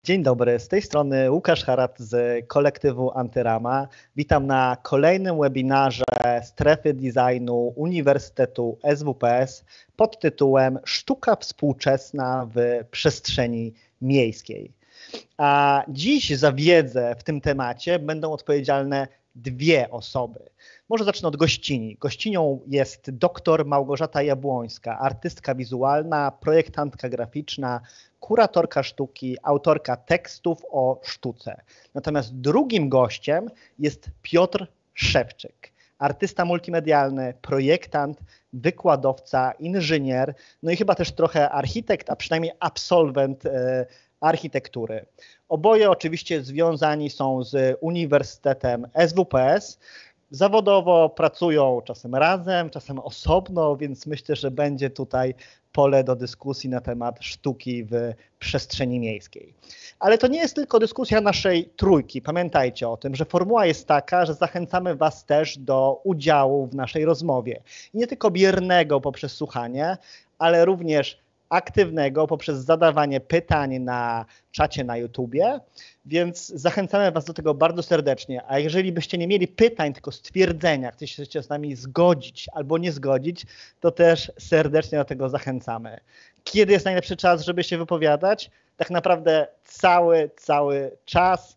Dzień dobry, z tej strony Łukasz Harat z kolektywu Antyrama. Witam na kolejnym webinarze Strefy Designu Uniwersytetu SWPS pod tytułem Sztuka współczesna w przestrzeni miejskiej. A dziś za wiedzę w tym temacie będą odpowiedzialne dwie osoby. Może zacznę od gościni. Gościnią jest dr Małgorzata Jabłońska, artystka wizualna, projektantka graficzna, kuratorka sztuki, autorka tekstów o sztuce. Natomiast drugim gościem jest Piotr Szewczyk, artysta multimedialny, projektant, wykładowca, inżynier, no i chyba też trochę architekt, a przynajmniej absolwent architektury. Oboje oczywiście związani są z Uniwersytetem SWPS. Zawodowo pracują czasem razem, czasem osobno, więc myślę, że będzie tutaj pole do dyskusji na temat sztuki w przestrzeni miejskiej. Ale to nie jest tylko dyskusja naszej trójki. Pamiętajcie o tym, że formuła jest taka, że zachęcamy Was też do udziału w naszej rozmowie. I nie tylko biernego poprzez słuchanie, ale również aktywnego poprzez zadawanie pytań na czacie na YouTubie, więc zachęcamy Was do tego bardzo serdecznie. A jeżeli byście nie mieli pytań, tylko stwierdzenia, chcecie się z nami zgodzić albo nie zgodzić, to też serdecznie do tego zachęcamy. Kiedy jest najlepszy czas, żeby się wypowiadać? Tak naprawdę cały czas.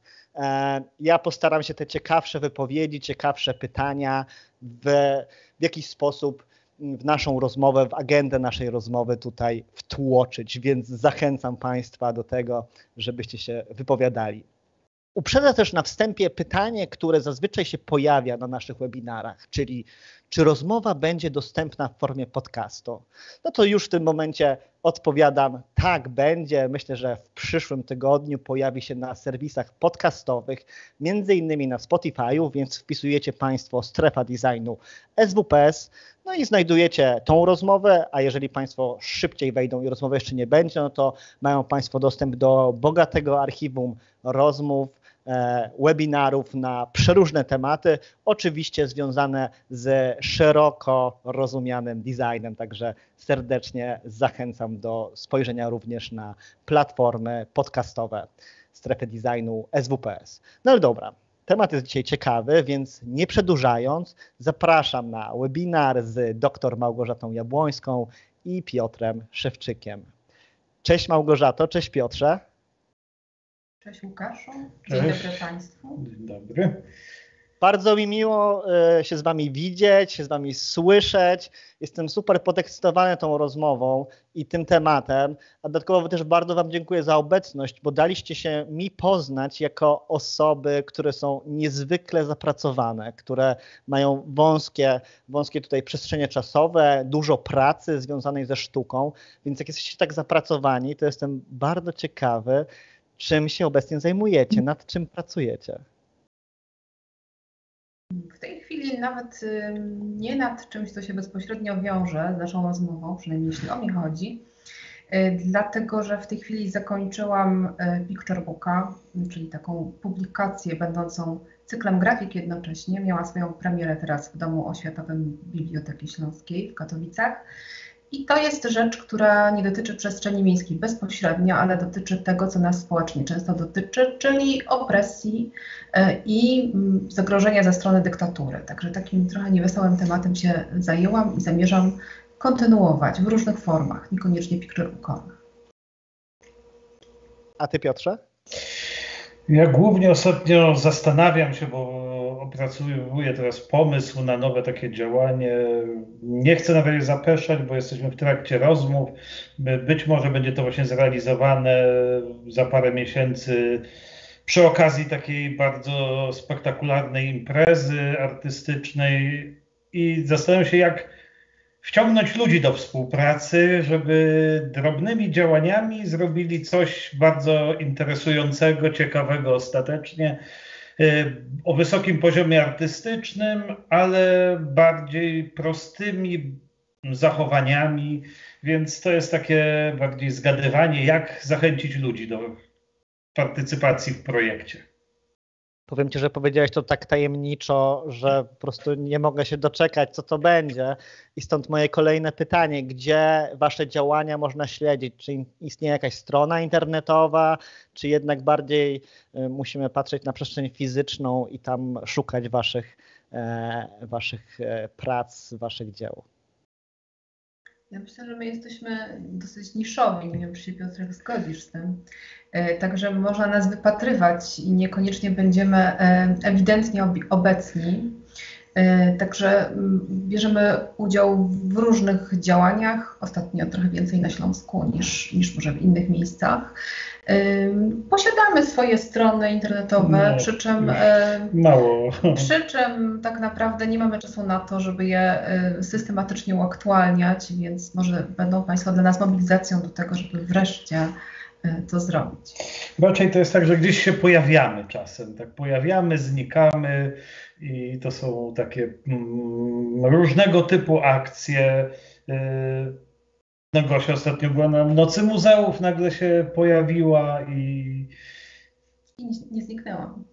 Ja postaram się te ciekawsze wypowiedzi, ciekawsze pytania w jakiś sposób w naszą rozmowę, w agendę naszej rozmowy tutaj wtłoczyć, więc zachęcam Państwa do tego, żebyście się wypowiadali. Uprzedzę też na wstępie pytanie, które zazwyczaj się pojawia na naszych webinarach, czyli czy rozmowa będzie dostępna w formie podcastu? No to już w tym momencie odpowiadam, tak będzie. Myślę, że w przyszłym tygodniu pojawi się na serwisach podcastowych, między innymi na Spotify'u, więc wpisujecie Państwo Strefa Designu SWPS, no i znajdujecie tą rozmowę, a jeżeli Państwo szybciej wejdą i rozmowy jeszcze nie będzie, no to mają Państwo dostęp do bogatego archiwum rozmów, webinarów na przeróżne tematy, oczywiście związane z szeroko rozumianym designem, także serdecznie zachęcam do spojrzenia również na platformy podcastowe Strefy Designu SWPS. No ale dobra, temat jest dzisiaj ciekawy, więc nie przedłużając, zapraszam na webinar z dr Małgorzatą Jabłońską i Piotrem Szewczykiem. Cześć Małgorzato, cześć Piotrze. Cześć Łukaszu, dzień dobry Państwu. Dzień dobry. Bardzo mi miło się z Wami widzieć, się z Wami słyszeć. Jestem super podekscytowany tą rozmową i tym tematem, a dodatkowo też bardzo Wam dziękuję za obecność, bo daliście się mi poznać jako osoby, które są niezwykle zapracowane, które mają wąskie tutaj przestrzenie czasowe, dużo pracy związanej ze sztuką, więc jak jesteście tak zapracowani, to jestem bardzo ciekawy, czym się obecnie zajmujecie, nad czym pracujecie. W tej chwili nawet nie nad czymś, co się bezpośrednio wiąże z naszą rozmową, przynajmniej jeśli o mnie chodzi, dlatego że w tej chwili zakończyłam Picture Booka, czyli taką publikację będącą cyklem grafik jednocześnie. Miała swoją premierę teraz w Domu Oświatowym Biblioteki Śląskiej w Katowicach. I to jest rzecz, która nie dotyczy przestrzeni miejskiej bezpośrednio, ale dotyczy tego, co nas społecznie często dotyczy, czyli opresji i zagrożenia ze strony dyktatury. Także takim trochę niewesołym tematem się zajęłam i zamierzam kontynuować w różnych formach, niekoniecznie picture-bookowych. A Ty, Piotrze? Ja głównie ostatnio zastanawiam się, bo opracowuję teraz pomysł na nowe takie działanie. Nie chcę na razie zapeszać, bo jesteśmy w trakcie rozmów. Być może będzie to właśnie zrealizowane za parę miesięcy przy okazji takiej bardzo spektakularnej imprezy artystycznej i zastanawiam się, jak wciągnąć ludzi do współpracy, żeby drobnymi działaniami zrobili coś bardzo interesującego, ciekawego ostatecznie, o wysokim poziomie artystycznym, ale bardziej prostymi zachowaniami, więc to jest takie bardziej zgadywanie, jak zachęcić ludzi do partycypacji w projekcie. Powiem Ci, że powiedziałeś to tak tajemniczo, że po prostu nie mogę się doczekać, co to będzie. I stąd moje kolejne pytanie, gdzie Wasze działania można śledzić? Czy istnieje jakaś strona internetowa, czy jednak bardziej musimy patrzeć na przestrzeń fizyczną i tam szukać Waszych prac, Waszych dzieł? Ja myślę, że my jesteśmy dosyć niszowi, nie wiem, czy się Piotrek zgodzisz z tym. Także można nas wypatrywać i niekoniecznie będziemy ewidentnie obecni. Także bierzemy udział w różnych działaniach, ostatnio trochę więcej na Śląsku niż może w innych miejscach. Posiadamy swoje strony internetowe, przy czym tak naprawdę nie mamy czasu na to, żeby je systematycznie uaktualniać, więc może będą Państwo dla nas mobilizacją do tego, żeby wreszcie to zrobić. Raczej to jest tak, że gdzieś się pojawiamy czasem, tak pojawiamy, znikamy i to są takie różnego typu akcje. No Gosia ostatnio była na Nocy Muzeów, nagle się pojawiła i nie zniknęłam.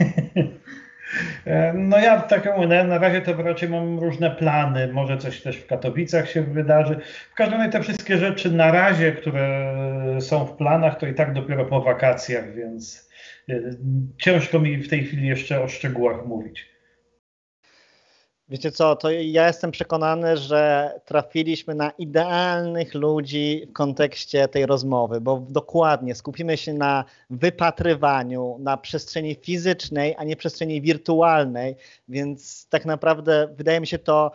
No ja tak mówię, na razie to raczej mam różne plany, może coś też w Katowicach się wydarzy. W każdym razie te wszystkie rzeczy na razie, które są w planach, to i tak dopiero po wakacjach, więc ciężko mi w tej chwili jeszcze o szczegółach mówić. Wiecie co, to ja jestem przekonany, że trafiliśmy na idealnych ludzi w kontekście tej rozmowy, bo dokładnie skupimy się na wypatrywaniu, na przestrzeni fizycznej, a nie przestrzeni wirtualnej, więc tak naprawdę wydaje mi się to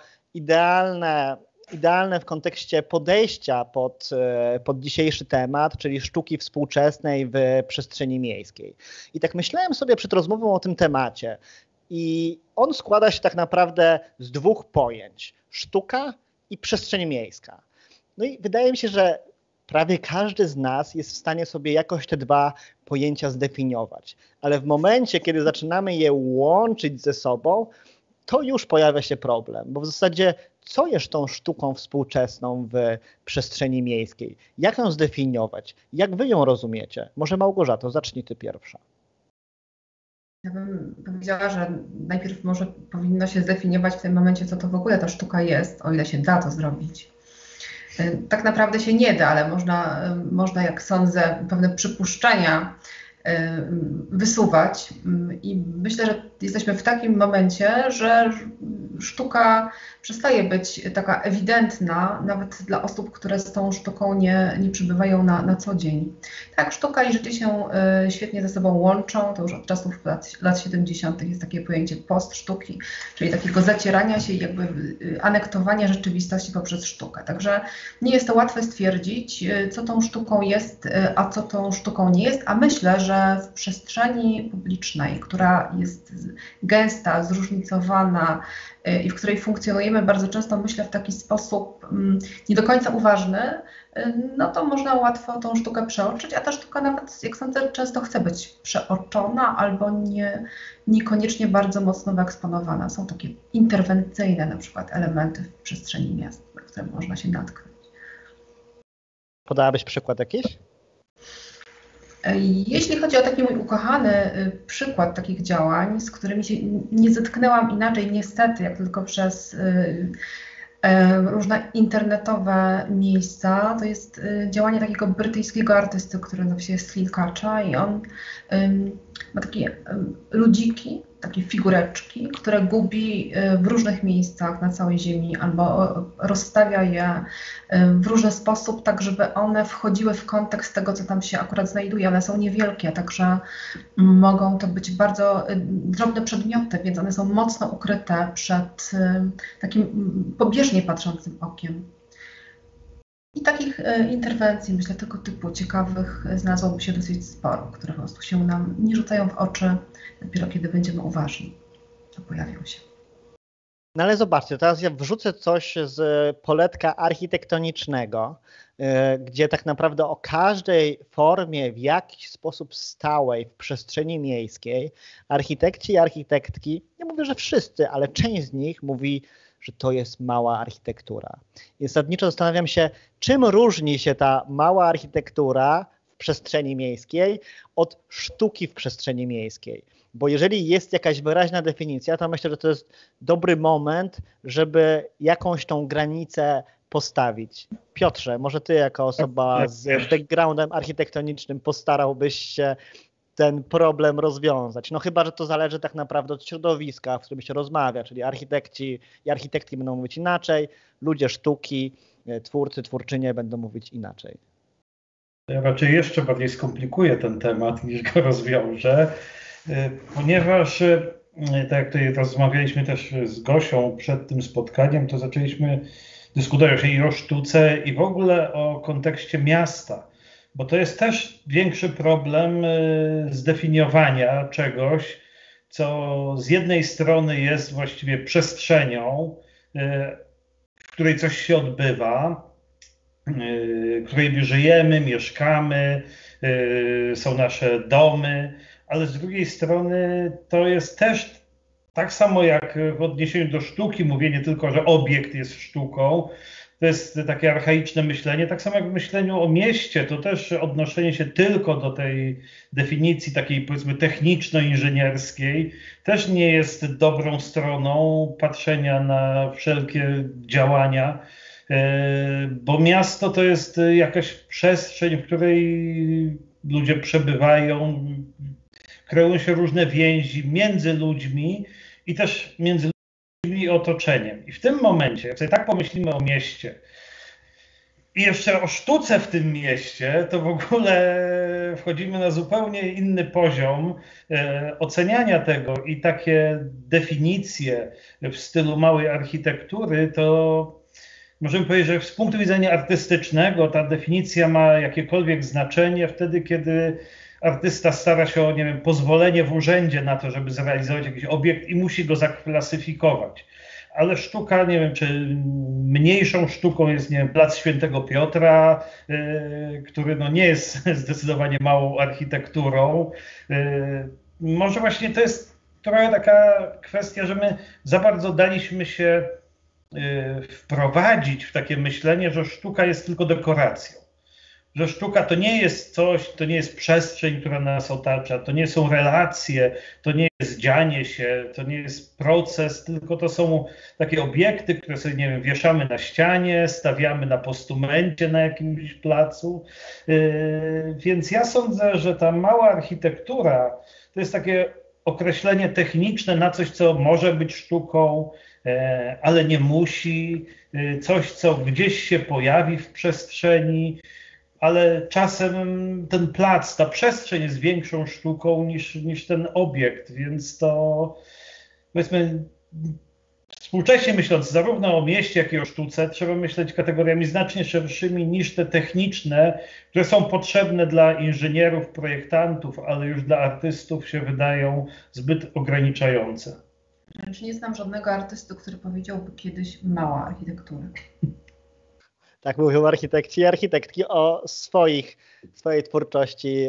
idealne w kontekście podejścia pod dzisiejszy temat, czyli sztuki współczesnej w przestrzeni miejskiej. I tak myślałem sobie przed rozmową o tym temacie, i on składa się tak naprawdę z dwóch pojęć: sztuka i przestrzeń miejska. No i wydaje mi się, że prawie każdy z nas jest w stanie sobie jakoś te dwa pojęcia zdefiniować, ale w momencie, kiedy zaczynamy je łączyć ze sobą, to już pojawia się problem, bo w zasadzie co jest tą sztuką współczesną w przestrzeni miejskiej? Jak ją zdefiniować? Jak wy ją rozumiecie? Może Małgorzato, zacznij ty pierwsza. Ja bym powiedziała, że najpierw może powinno się zdefiniować w tym momencie, co to w ogóle ta sztuka jest, o ile się da to zrobić. Tak naprawdę się nie da, ale można, jak sądzę, pewne przypuszczenia wysuwać i myślę, że jesteśmy w takim momencie, że sztuka przestaje być taka ewidentna, nawet dla osób, które z tą sztuką nie przebywają na co dzień. Tak, sztuka i życie się świetnie ze sobą łączą, to już od czasów lat 70. jest takie pojęcie postsztuki, czyli takiego zacierania się i jakby anektowania rzeczywistości poprzez sztukę. Także nie jest to łatwe stwierdzić, co tą sztuką jest, a co tą sztuką nie jest, a myślę, że w przestrzeni publicznej, która jest gęsta, zróżnicowana i w której funkcjonujemy bardzo często, myślę, w taki sposób nie do końca uważny, no to można łatwo tą sztukę przeoczyć, a ta sztuka nawet, jak sądzę, często chce być przeoczona albo niekoniecznie bardzo mocno wyeksponowana. Są takie interwencyjne na przykład elementy w przestrzeni miast, na które można się natknąć. Podałabyś przykład jakiś? Jeśli chodzi o taki mój ukochany przykład takich działań, z którymi się nie zetknęłam inaczej niestety, jak tylko przez różne internetowe miejsca, to jest działanie takiego brytyjskiego artysty, który nazywa się Slin Kacha i on ma takie ludziki, takie figureczki, które gubi w różnych miejscach na całej ziemi albo rozstawia je w różny sposób, tak żeby one wchodziły w kontekst tego, co tam się akurat znajduje. One są niewielkie, także mogą to być bardzo drobne przedmioty, więc one są mocno ukryte przed takim pobieżnie patrzącym okiem. I takich interwencji, myślę, tego typu ciekawych znalazłoby się dosyć sporo, które po prostu się nam nie rzucają w oczy, dopiero kiedy będziemy uważni, to pojawią się. No ale zobaczcie, teraz ja wrzucę coś z poletka architektonicznego, gdzie tak naprawdę o każdej formie w jakiś sposób stałej w przestrzeni miejskiej architekci i architektki, nie mówię, że wszyscy, ale część z nich mówi, że to jest mała architektura. I zasadniczo zastanawiam się, czym różni się ta mała architektura w przestrzeni miejskiej od sztuki w przestrzeni miejskiej. bo jeżeli jest jakaś wyraźna definicja, to myślę, że to jest dobry moment, żeby jakąś tą granicę postawić. Piotrze, może ty jako osoba z backgroundem architektonicznym postarałbyś się ten problem rozwiązać. No chyba, że to zależy tak naprawdę od środowiska, w którym się rozmawia, czyli architekci i architektki będą mówić inaczej, ludzie sztuki, twórcy, twórczynie będą mówić inaczej. Ja raczej jeszcze bardziej skomplikuję ten temat niż go rozwiążę, ponieważ tak jak tutaj rozmawialiśmy też z Gosią przed tym spotkaniem, to zaczęliśmy dyskutować i o sztuce i w ogóle o kontekście miasta, bo to jest też większy problem zdefiniowania czegoś, co z jednej strony jest właściwie przestrzenią, w której coś się odbywa, w której żyjemy, mieszkamy, są nasze domy, ale z drugiej strony to jest też tak samo jak w odniesieniu do sztuki, mówienie tylko, że obiekt jest sztuką, to jest takie archaiczne myślenie, tak samo jak w myśleniu o mieście, to też odnoszenie się tylko do tej definicji takiej powiedzmy techniczno-inżynierskiej też nie jest dobrą stroną patrzenia na wszelkie działania, bo miasto to jest jakaś przestrzeń, w której ludzie przebywają, kreują się różne więzi między ludźmi i też między ludźmi i otoczeniem. I w tym momencie, jak sobie tak pomyślimy o mieście i jeszcze o sztuce w tym mieście, to w ogóle wchodzimy na zupełnie inny poziom oceniania tego i takie definicje w stylu małej architektury, to możemy powiedzieć, że z punktu widzenia artystycznego ta definicja ma jakiekolwiek znaczenie wtedy, kiedy artysta stara się o, nie wiem, pozwolenie w urzędzie na to, żeby zrealizować jakiś obiekt i musi go zaklasyfikować. Ale sztuka, nie wiem, czy mniejszą sztuką jest, nie wiem, Plac Świętego Piotra, który no nie jest zdecydowanie małą architekturą. Może właśnie to jest trochę taka kwestia, że my za bardzo daliśmy się wprowadzić w takie myślenie, że sztuka jest tylko dekoracją. Że sztuka to nie jest coś, to nie jest przestrzeń, która nas otacza, to nie są relacje, to nie jest dzianie się, to nie jest proces, tylko to są takie obiekty, które sobie, nie wiem, wieszamy na ścianie, stawiamy na postumencie na jakimś placu. Więc ja sądzę, że ta mała architektura to jest takie określenie techniczne na coś, co może być sztuką, ale nie musi, coś, co gdzieś się pojawi w przestrzeni, ale czasem ten plac, ta przestrzeń jest większą sztuką niż ten obiekt, więc to powiedzmy współcześnie myśląc zarówno o mieście, jak i o sztuce, trzeba myśleć kategoriami znacznie szerszymi niż te techniczne, które są potrzebne dla inżynierów, projektantów, ale już dla artystów się wydają zbyt ograniczające. Znaczy nie znam żadnego artysty, który powiedziałby kiedyś mała architektura. Tak mówią architekci i architektki o swojej twórczości,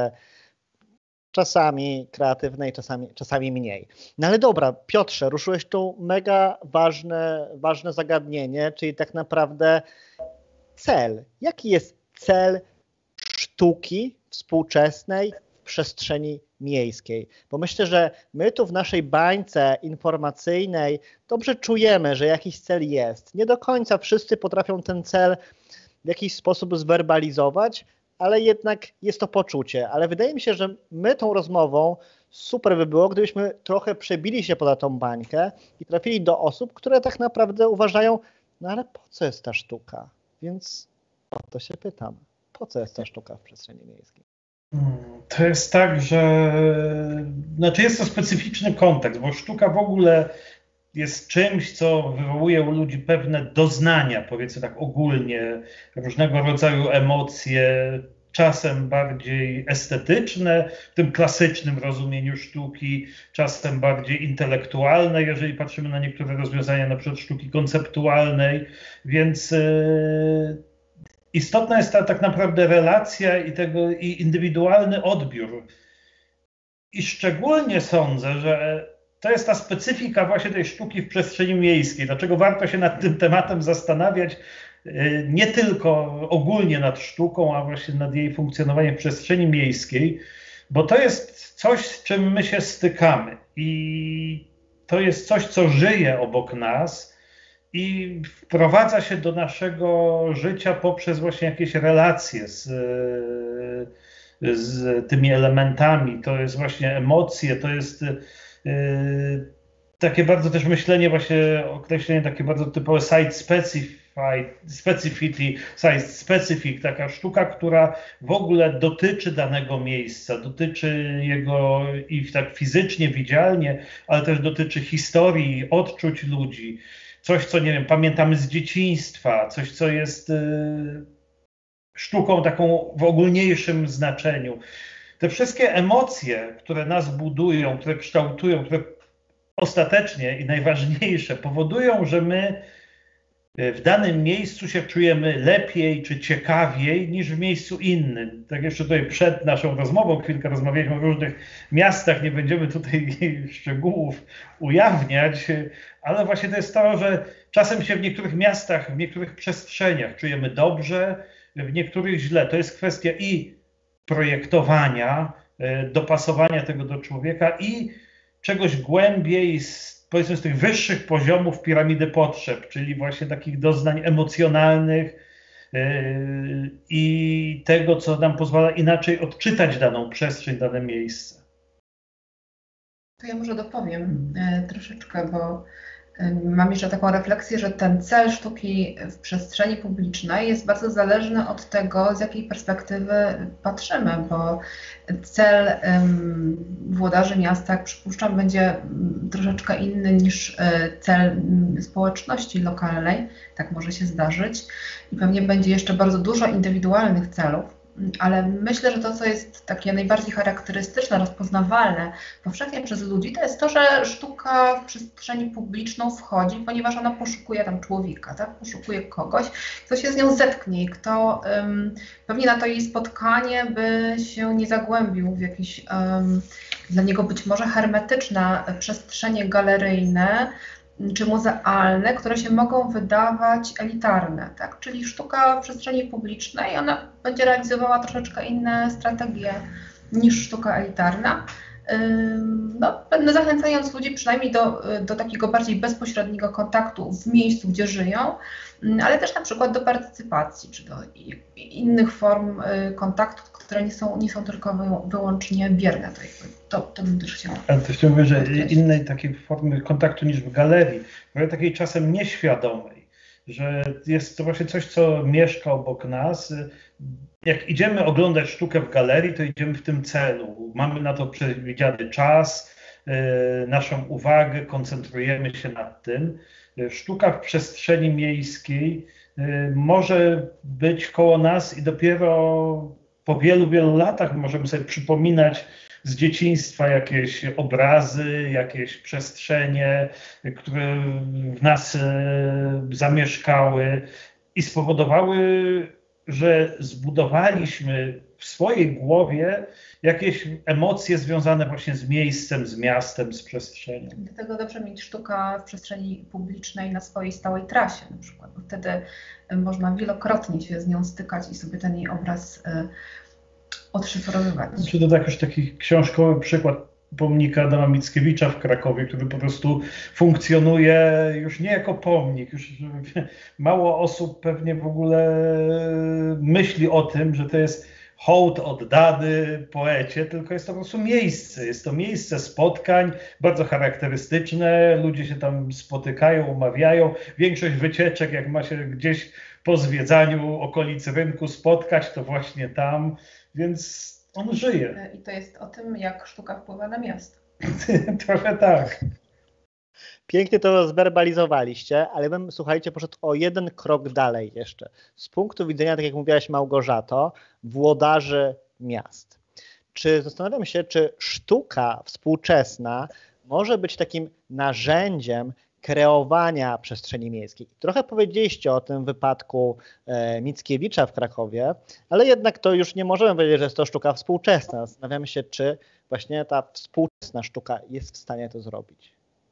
czasami kreatywnej, czasami mniej. No ale dobra, Piotrze, ruszyłeś tu mega ważne zagadnienie, czyli tak naprawdę cel. Jaki jest cel sztuki współczesnej w przestrzeni miejskiej? Bo myślę, że my tu w naszej bańce informacyjnej dobrze czujemy, że jakiś cel jest. Nie do końca wszyscy potrafią ten cel w jakiś sposób zwerbalizować, ale jednak jest to poczucie. Ale wydaje mi się, że my tą rozmową super by było, gdybyśmy trochę przebili się poza tą bańkę i trafili do osób, które tak naprawdę uważają, no ale po co jest ta sztuka? Więc o to się pytam. Po co jest ta sztuka w przestrzeni miejskiej? To jest tak, że znaczy jest to specyficzny kontekst, bo sztuka w ogóle jest czymś, co wywołuje u ludzi pewne doznania, powiedzmy tak ogólnie, różnego rodzaju emocje, czasem bardziej estetyczne, w tym klasycznym rozumieniu sztuki, czasem bardziej intelektualne, jeżeli patrzymy na niektóre rozwiązania, na przykład sztuki konceptualnej, więc istotna jest ta tak naprawdę relacja i indywidualny odbiór. I szczególnie sądzę, że to jest ta specyfika właśnie tej sztuki w przestrzeni miejskiej. Dlaczego warto się nad tym tematem zastanawiać, nie tylko ogólnie nad sztuką, a właśnie nad jej funkcjonowaniem w przestrzeni miejskiej. Bo to jest coś, z czym my się stykamy i to jest coś, co żyje obok nas i wprowadza się do naszego życia poprzez właśnie jakieś relacje z tymi elementami. To jest właśnie emocje, to jest takie bardzo też myślenie, właśnie określenie takie bardzo typowe site-specific, taka sztuka, która w ogóle dotyczy danego miejsca, dotyczy jego i tak fizycznie, widzialnie, ale też dotyczy historii, odczuć ludzi. Coś, co nie wiem, pamiętamy z dzieciństwa, coś, co jest sztuką taką w ogólniejszym znaczeniu. Te wszystkie emocje, które nas budują, które kształtują, które ostatecznie i najważniejsze powodują, że my w danym miejscu się czujemy lepiej czy ciekawiej niż w miejscu innym. Tak jeszcze tutaj przed naszą rozmową chwilkę rozmawialiśmy o różnych miastach, nie będziemy tutaj szczegółów ujawniać, ale właśnie to jest to, że czasem się w niektórych miastach, w niektórych przestrzeniach czujemy dobrze, w niektórych źle. To jest kwestia i projektowania, dopasowania tego do człowieka i czegoś głębiej, powiedzmy z tych wyższych poziomów piramidy potrzeb, czyli właśnie takich doznań emocjonalnych i tego, co nam pozwala inaczej odczytać daną przestrzeń, dane miejsce. To ja może dopowiem troszeczkę, bo mam jeszcze taką refleksję, że ten cel sztuki w przestrzeni publicznej jest bardzo zależny od tego, z jakiej perspektywy patrzymy, bo cel włodarzy miasta, jak przypuszczam, będzie troszeczkę inny niż cel społeczności lokalnej, tak może się zdarzyć i pewnie będzie jeszcze bardzo dużo indywidualnych celów. Ale myślę, że to, co jest takie najbardziej charakterystyczne, rozpoznawalne powszechnie przez ludzi, to jest to, że sztuka w przestrzeni publiczną wchodzi, ponieważ ona poszukuje tam człowieka, tak? Poszukuje kogoś, kto się z nią zetknie i kto pewnie na to jej spotkanie by się nie zagłębił w jakieś dla niego być może hermetyczne przestrzenie galeryjne, czy muzealne, które się mogą wydawać elitarne, tak? Czyli sztuka w przestrzeni publicznej, ona będzie realizowała troszeczkę inne strategie niż sztuka elitarna, zachęcając ludzi przynajmniej do takiego bardziej bezpośredniego kontaktu w miejscu, gdzie żyją, ale też na przykład do partycypacji, czy do innych form kontaktu, które nie są tylko wyłącznie bierne. To bym też chciała. Ale też mówię, że innej takiej formy kontaktu niż w galerii, ale takiej czasem nieświadomej, że jest to właśnie coś, co mieszka obok nas. Jak idziemy oglądać sztukę w galerii, to idziemy w tym celu. Mamy na to przewidziany czas, naszą uwagę, koncentrujemy się nad tym. Sztuka w przestrzeni miejskiej może być koło nas i dopiero po wielu, wielu latach możemy sobie przypominać z dzieciństwa jakieś obrazy, jakieś przestrzenie, które w nas zamieszkały i spowodowały, że zbudowaliśmy w swojej głowie jakieś emocje związane właśnie z miejscem, z miastem, z przestrzenią. Dlatego dobrze mieć sztukę w przestrzeni publicznej na swojej stałej trasie na przykład, bo wtedy można wielokrotnie się z nią stykać i sobie ten jej obraz odszyfrowywać. Czy to tak już taki książkowy przykład pomnika Adama Mickiewicza w Krakowie, który po prostu funkcjonuje już nie jako pomnik. Już mało osób pewnie w ogóle myśli o tym, że to jest hołd oddany poecie, tylko jest to po prostu miejsce. Jest to miejsce spotkań, bardzo charakterystyczne. Ludzie się tam spotykają, umawiają. Większość wycieczek, jak ma się gdzieś po zwiedzaniu okolic rynku spotkać, to właśnie tam. Więc on żyje. I to jest o tym, jak sztuka wpływa na miasto. Trochę tak. Pięknie to zwerbalizowaliście, ale bym, słuchajcie, poszedł o jeden krok dalej jeszcze. Z punktu widzenia, tak jak mówiłaś Małgorzato, włodarzy miast. Zastanawiam się, czy sztuka współczesna może być takim narzędziem kreowania przestrzeni miejskiej. Trochę powiedzieliście o tym wypadku Mickiewicza w Krakowie, ale jednak to już nie możemy powiedzieć, że jest to sztuka współczesna. Zastanawiamy się, czy właśnie ta współczesna sztuka jest w stanie to zrobić.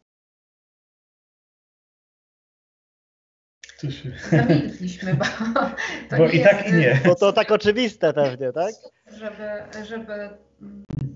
Zamilkliśmy, bo to bo nie i jest, tak i nie. Bo to tak oczywiste pewnie, tak? Żeby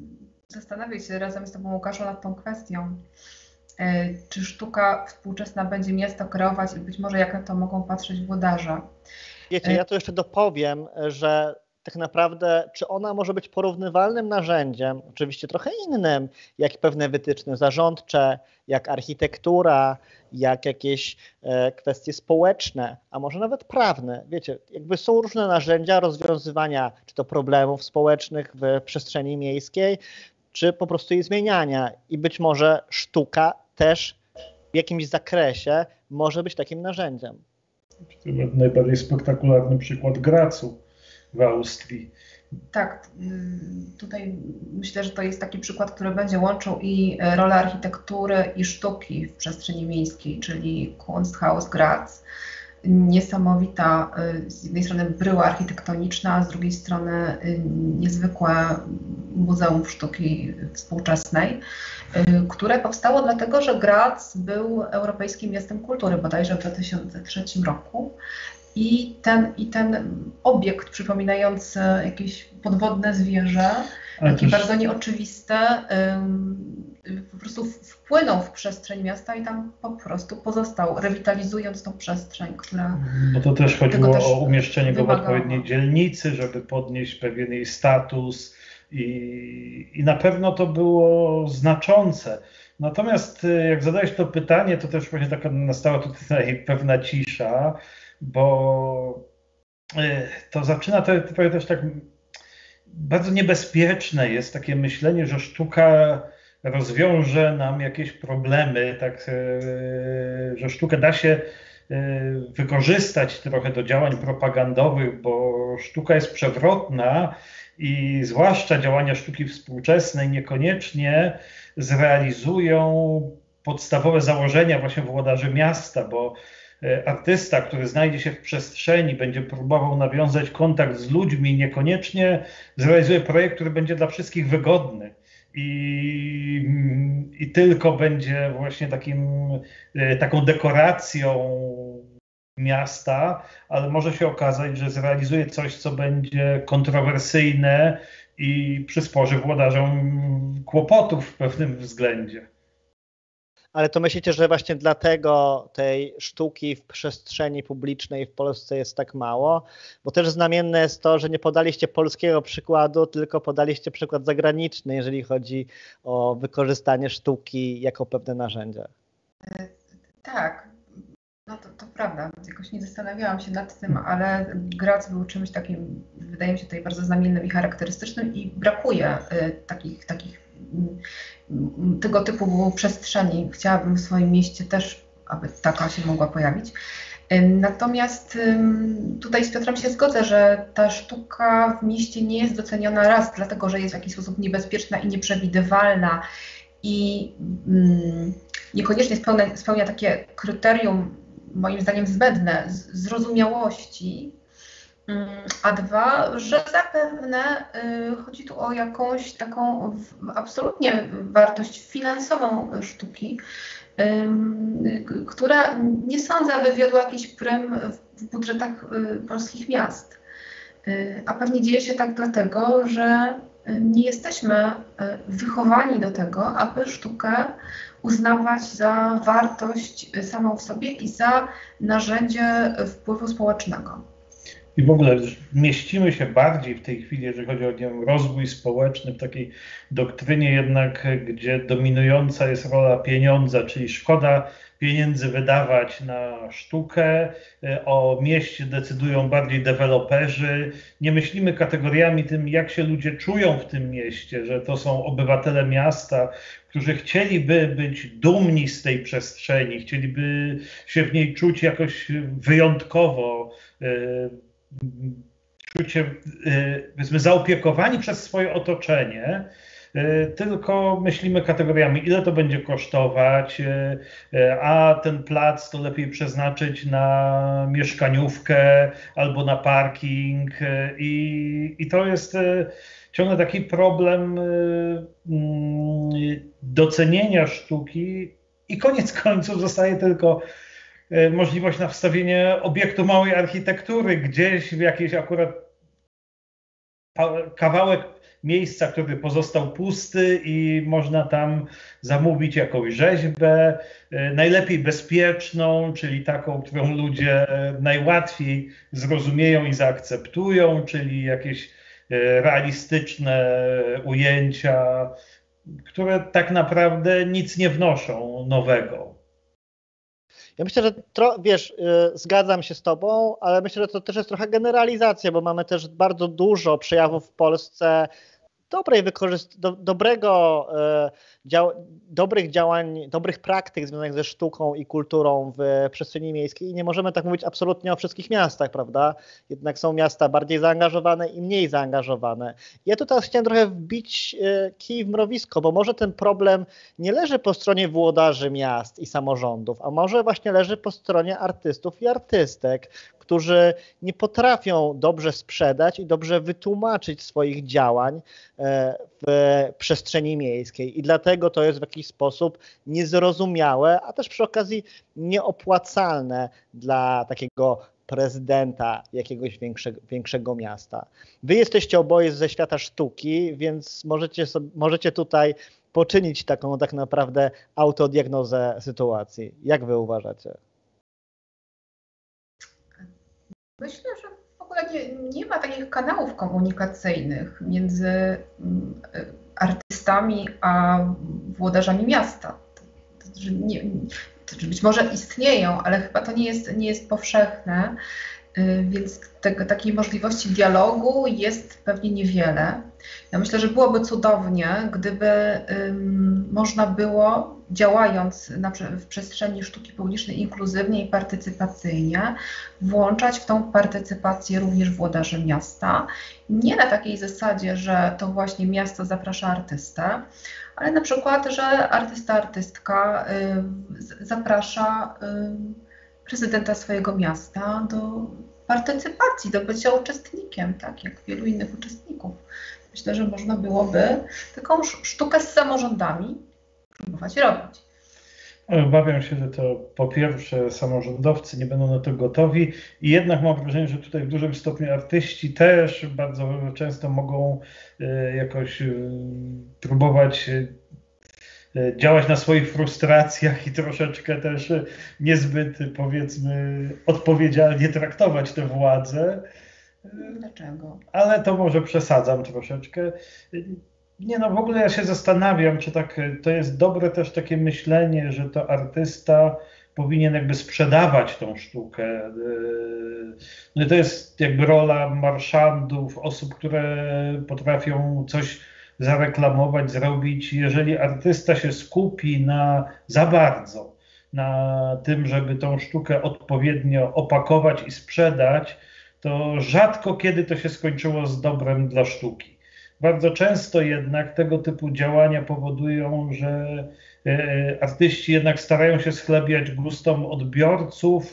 zastanawiać się razem z Tobą, Łukaszu, nad tą kwestią. Czy sztuka współczesna będzie miasto kreować i być może jak na to mogą patrzeć włodarze? Wiecie, ja tu jeszcze dopowiem, że tak naprawdę, czy ona może być porównywalnym narzędziem, oczywiście trochę innym, jak pewne wytyczne zarządcze, jak architektura, jak jakieś kwestie społeczne, a może nawet prawne. Wiecie, jakby są różne narzędzia rozwiązywania czy to problemów społecznych w przestrzeni miejskiej, czy po prostu jej zmieniania. I być może sztuka też w jakimś zakresie może być takim narzędziem. Najbardziej spektakularny przykład Grazu w Austrii. Tak, tutaj myślę, że to jest taki przykład, który będzie łączył i rolę architektury i sztuki w przestrzeni miejskiej, czyli Kunsthaus Graz. Niesamowita z jednej strony bryła architektoniczna, a z drugiej strony niezwykłe Muzeum Sztuki Współczesnej, które powstało dlatego, że Graz był Europejskim Miastem Kultury bodajże w 2003 roku. I ten obiekt przypominający jakieś podwodne zwierzę, takie bardzo nieoczywiste, po prostu wpłynął w przestrzeń miasta i tam po prostu pozostał, rewitalizując tą przestrzeń, która... Bo to też chodziło o umieszczenie go w odpowiedniej dzielnicy, żeby podnieść pewien jej status i na pewno to było znaczące. Natomiast jak zadałeś to pytanie, to też właśnie taka nastała tutaj pewna cisza, bo to zaczyna trochę też tak bardzo niebezpieczne jest takie myślenie, że sztuka rozwiąże nam jakieś problemy, tak, że sztukę da się wykorzystać trochę do działań propagandowych, bo sztuka jest przewrotna i zwłaszcza działania sztuki współczesnej niekoniecznie zrealizują podstawowe założenia właśnie włodarzy miasta, bo artysta, który znajdzie się w przestrzeni, będzie próbował nawiązać kontakt z ludźmi, niekoniecznie zrealizuje projekt, który będzie dla wszystkich wygodny i tylko będzie właśnie taką dekoracją miasta, ale może się okazać, że zrealizuje coś, co będzie kontrowersyjne i przysporzy włodarzom kłopotów w pewnym względzie. Ale to myślicie, że właśnie dlatego tej sztuki w przestrzeni publicznej w Polsce jest tak mało? Bo też znamienne jest to, że nie podaliście polskiego przykładu, tylko podaliście przykład zagraniczny, jeżeli chodzi o wykorzystanie sztuki jako pewne narzędzie. Tak, no to prawda. Jakoś nie zastanawiałam się nad tym, ale Graz był czymś takim, wydaje mi się, tutaj bardzo znamiennym i charakterystycznym i brakuje takich tego typu przestrzeni. Chciałabym w swoim mieście też, aby taka się mogła pojawić. Natomiast tutaj z Piotrem się zgodzę, że ta sztuka w mieście nie jest doceniona raz, dlatego że jest w jakiś sposób niebezpieczna i nieprzewidywalna i niekoniecznie spełnia takie kryterium, moim zdaniem zbędne, zrozumiałości, a dwa, że zapewne chodzi tu o jakąś taką absolutnie wartość finansową sztuki, która nie sądzę, aby wiodła jakiś prym w budżetach polskich miast. A pewnie dzieje się tak dlatego, że nie jesteśmy wychowani do tego, aby sztukę uznawać za wartość samą w sobie i za narzędzie wpływu społecznego. I w ogóle mieścimy się bardziej w tej chwili, jeżeli chodzi o, nie wiem, rozwój społeczny, w takiej doktrynie jednak, gdzie dominująca jest rola pieniądza, czyli szkoda pieniędzy wydawać na sztukę, o mieście decydują bardziej deweloperzy. Nie myślimy kategoriami tym, jak się ludzie czują w tym mieście, że to są obywatele miasta, którzy chcieliby być dumni z tej przestrzeni, chcieliby się w niej czuć jakoś wyjątkowo, czuć się, powiedzmy, zaopiekowani przez swoje otoczenie, tylko myślimy kategoriami, ile to będzie kosztować, a ten plac to lepiej przeznaczyć na mieszkaniówkę albo na parking i to jest ciągle taki problem docenienia sztuki i koniec końców zostaje tylko możliwość na wstawienie obiektu małej architektury gdzieś w jakiejś akurat kawałek miejsca, który pozostał pusty i można tam zamówić jakąś rzeźbę, najlepiej bezpieczną, czyli taką, którą ludzie najłatwiej zrozumieją i zaakceptują, czyli jakieś realistyczne ujęcia, które tak naprawdę nic nie wnoszą nowego. Ja myślę, że wiesz, zgadzam się z tobą, ale myślę, że to też jest trochę generalizacja, bo mamy też bardzo dużo przejawów w Polsce dobrych działań, dobrych praktyk związanych ze sztuką i kulturą w przestrzeni miejskiej i nie możemy tak mówić absolutnie o wszystkich miastach, prawda? Jednak są miasta bardziej zaangażowane i mniej zaangażowane. Ja tutaj chciałem trochę wbić kij w mrowisko, bo może ten problem nie leży po stronie włodarzy miast i samorządów, a może właśnie leży po stronie artystów i artystek, którzy nie potrafią dobrze sprzedać i dobrze wytłumaczyć swoich działań w przestrzeni miejskiej i dlatego to jest w jakiś sposób niezrozumiałe, a też przy okazji nieopłacalne dla takiego prezydenta jakiegoś większego miasta. Wy jesteście oboje ze świata sztuki, więc możecie tutaj poczynić taką tak naprawdę autodiagnozę sytuacji. Jak wy uważacie? Myślę, że w ogóle nie ma takich kanałów komunikacyjnych między artystami a włodarzami miasta. Być może istnieją, ale chyba to nie jest powszechne, więc takiej możliwości dialogu jest pewnie niewiele. Ja myślę, że byłoby cudownie, gdyby można było, działając w przestrzeni sztuki publicznej inkluzywnie i partycypacyjnie, włączać w tą partycypację również włodarzy miasta. Nie na takiej zasadzie, że to właśnie miasto zaprasza artystę, ale na przykład, że artystka, zaprasza prezydenta swojego miasta do partycypacji, do bycia uczestnikiem, tak jak wielu innych uczestników. Myślę, że można byłoby taką sztukę z samorządami próbować robić. Obawiam się, że to po pierwsze samorządowcy nie będą na to gotowi i jednak mam wrażenie, że tutaj w dużym stopniu artyści też bardzo często mogą jakoś próbować działać na swoich frustracjach i troszeczkę też niezbyt, powiedzmy, odpowiedzialnie traktować tę władzę. Dlaczego? Ale to może przesadzam troszeczkę. Nie no, w ogóle ja się zastanawiam, czy tak, to jest dobre też takie myślenie, że to artysta powinien jakby sprzedawać tą sztukę. No i to jest jakby rola marszandów, osób, które potrafią coś zareklamować, zrobić. Jeżeli artysta się skupi za bardzo na tym, żeby tą sztukę odpowiednio opakować i sprzedać, to rzadko kiedy to się skończyło z dobrem dla sztuki. Bardzo często jednak tego typu działania powodują, że artyści jednak starają się schlebiać gustom odbiorców,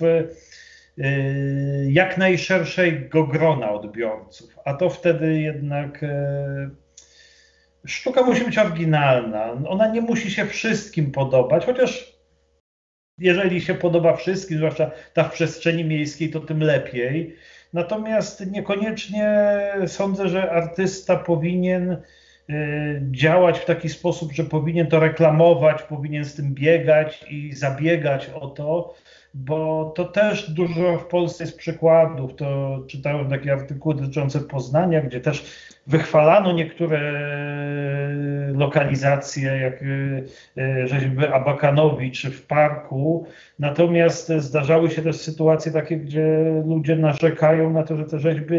jak najszerszego grona odbiorców, a to wtedy jednak sztuka musi być oryginalna. Ona nie musi się wszystkim podobać, chociaż jeżeli się podoba wszystkim, zwłaszcza ta w przestrzeni miejskiej, to tym lepiej. Natomiast niekoniecznie sądzę, że artysta powinien działać w taki sposób, że powinien to reklamować, powinien z tym biegać i zabiegać o to, bo to też dużo w Polsce jest przykładów. To czytałem takie artykuły dotyczące Poznania, gdzie też wychwalano niektóre lokalizacje, jak rzeźby Abakanowicz w parku. Natomiast zdarzały się też sytuacje takie, gdzie ludzie narzekają na to, że te rzeźby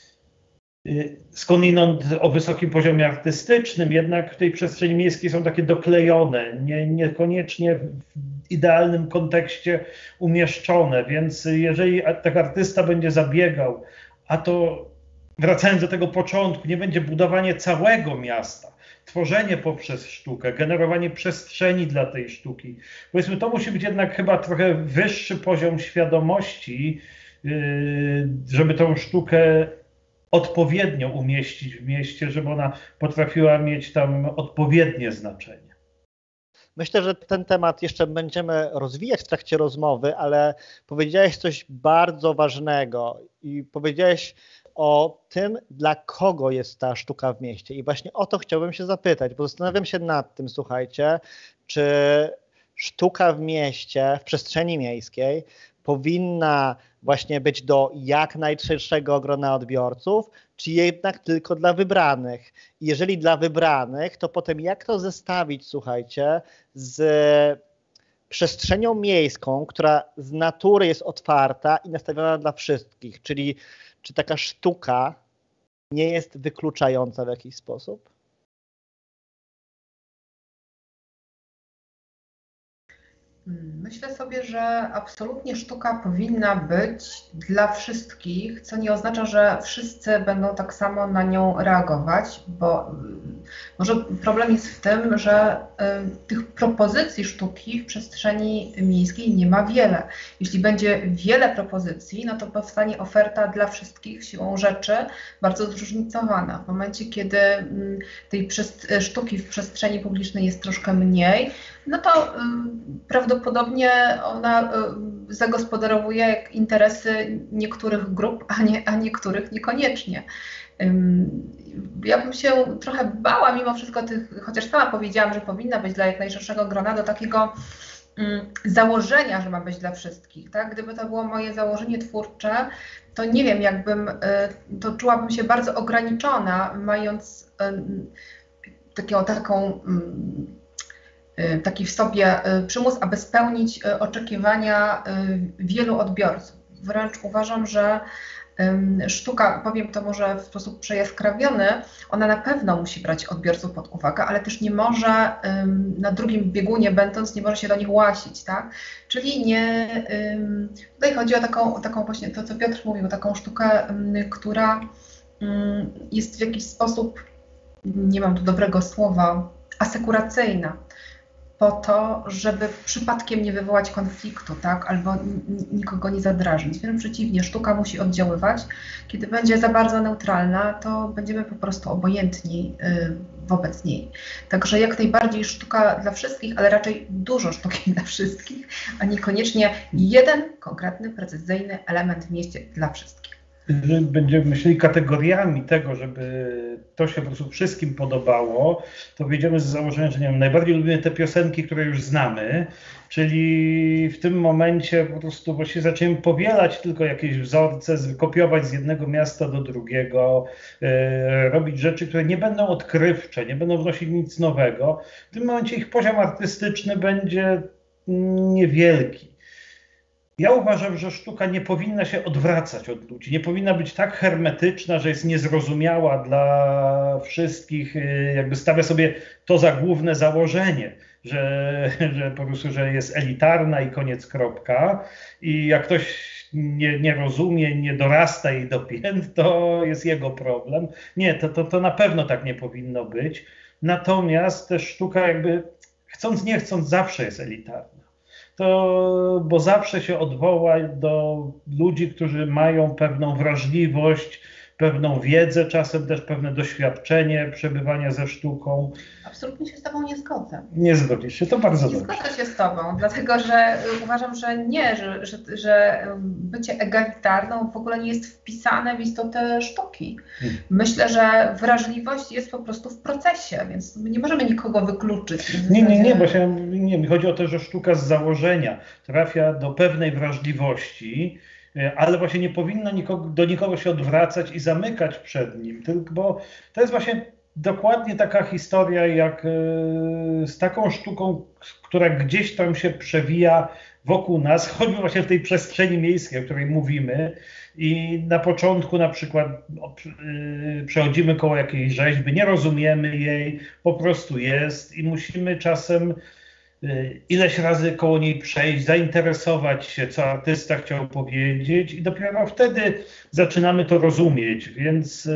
skądinąd o wysokim poziomie artystycznym, jednak w tej przestrzeni miejskiej są takie doklejone, niekoniecznie w idealnym kontekście umieszczone, więc jeżeli tak artysta będzie zabiegał, a to wracając do tego początku, nie będzie budowanie całego miasta, tworzenie poprzez sztukę, generowanie przestrzeni dla tej sztuki. Powiedzmy, to musi być jednak chyba trochę wyższy poziom świadomości, żeby tą sztukę odpowiednio umieścić w mieście, żeby ona potrafiła mieć tam odpowiednie znaczenie. Myślę, że ten temat jeszcze będziemy rozwijać w trakcie rozmowy, ale powiedziałeś coś bardzo ważnego i powiedziałeś o tym, dla kogo jest ta sztuka w mieście. I właśnie o to chciałbym się zapytać, bo zastanawiam się nad tym, słuchajcie, czy sztuka w mieście, w przestrzeni miejskiej powinna właśnie być do jak najszerszego grona odbiorców, czy jednak tylko dla wybranych. I jeżeli dla wybranych, to potem jak to zestawić, słuchajcie, z przestrzenią miejską, która z natury jest otwarta i nastawiona dla wszystkich, czyli czy taka sztuka nie jest wykluczająca w jakiś sposób? Myślę sobie, że absolutnie sztuka powinna być dla wszystkich, co nie oznacza, że wszyscy będą tak samo na nią reagować, bo może problem jest w tym, że tych propozycji sztuki w przestrzeni miejskiej nie ma wiele. Jeśli będzie wiele propozycji, no to powstanie oferta dla wszystkich siłą rzeczy bardzo zróżnicowana. W momencie, kiedy tej sztuki w przestrzeni publicznej jest troszkę mniej, no to prawdopodobnie ona zagospodarowuje interesy niektórych grup, a niektórych niekoniecznie. Ja bym się trochę bała mimo wszystko tych, chociaż sama powiedziałam, że powinna być dla jak najszerszego grona, do takiego założenia, że ma być dla wszystkich. Tak? Gdyby to było moje założenie twórcze, to nie wiem, to czułabym się bardzo ograniczona, mając taki w sobie przymus, aby spełnić oczekiwania wielu odbiorców. Wręcz uważam, że sztuka, powiem to może w sposób przejaskrawiony, ona na pewno musi brać odbiorców pod uwagę, ale też nie może, na drugim biegunie będąc, nie może się do nich łasić, tak? Czyli tutaj chodzi o taką właśnie, to co Piotr mówił, taką sztukę, która jest w jakiś sposób, nie mam tu dobrego słowa, asekuracyjna, po to, żeby przypadkiem nie wywołać konfliktu, tak? Albo nikogo nie zadrażnić. Wręcz przeciwnie, sztuka musi oddziaływać. Kiedy będzie za bardzo neutralna, to będziemy po prostu obojętni wobec niej. Także jak najbardziej sztuka dla wszystkich, ale raczej dużo sztuki dla wszystkich, a niekoniecznie jeden konkretny, precyzyjny element w mieście dla wszystkich. Jeżeli będziemy myśleli kategoriami tego, żeby to się po prostu wszystkim podobało, to wyjdziemy z założenia, że nie wiem, najbardziej lubimy te piosenki, które już znamy, czyli w tym momencie po prostu właściwie zaczniemy powielać tylko jakieś wzorce, kopiować z jednego miasta do drugiego, robić rzeczy, które nie będą odkrywcze, nie będą wnosić nic nowego. W tym momencie ich poziom artystyczny będzie niewielki. Ja uważam, że sztuka nie powinna się odwracać od ludzi, nie powinna być tak hermetyczna, że jest niezrozumiała dla wszystkich, jakby stawia sobie to za główne założenie, że po prostu, że jest elitarna i koniec, kropka. I jak ktoś nie rozumie, nie dorasta jej do pięt, to jest jego problem. Nie, to na pewno tak nie powinno być. Natomiast też sztuka jakby chcąc nie chcąc zawsze jest elitarna. Bo zawsze się odwoła do ludzi, którzy mają pewną wrażliwość, pewną wiedzę, czasem też pewne doświadczenie przebywania ze sztuką. Absolutnie się z Tobą nie zgodzę. Nie zgodzisz się, to bardzo dobrze. Nie zgodzę się z Tobą, dlatego że uważam, że nie, że bycie egalitarną w ogóle nie jest wpisane w istotę sztuki. Myślę, że wrażliwość jest po prostu w procesie, więc nie możemy nikogo wykluczyć. Nie, bo mi chodzi o to, że sztuka z założenia trafia do pewnej wrażliwości, ale właśnie nie powinno do nikogo się odwracać i zamykać przed nim, bo to jest właśnie dokładnie taka historia jak z taką sztuką, która gdzieś tam się przewija wokół nas, choćby właśnie w tej przestrzeni miejskiej, o której mówimy i na początku na przykład przechodzimy koło jakiejś rzeźby, nie rozumiemy jej, po prostu jest i musimy czasem ileś razy koło niej przejść, zainteresować się, co artysta chciał powiedzieć i dopiero wtedy zaczynamy to rozumieć, więc...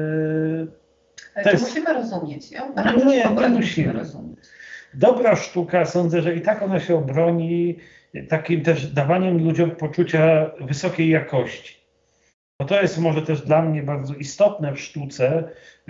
Ale to musimy rozumieć. Nie musimy rozumieć. Dobra sztuka, sądzę, że i tak ona się obroni takim też dawaniem ludziom poczucia wysokiej jakości. Bo to jest może też dla mnie bardzo istotne w sztuce,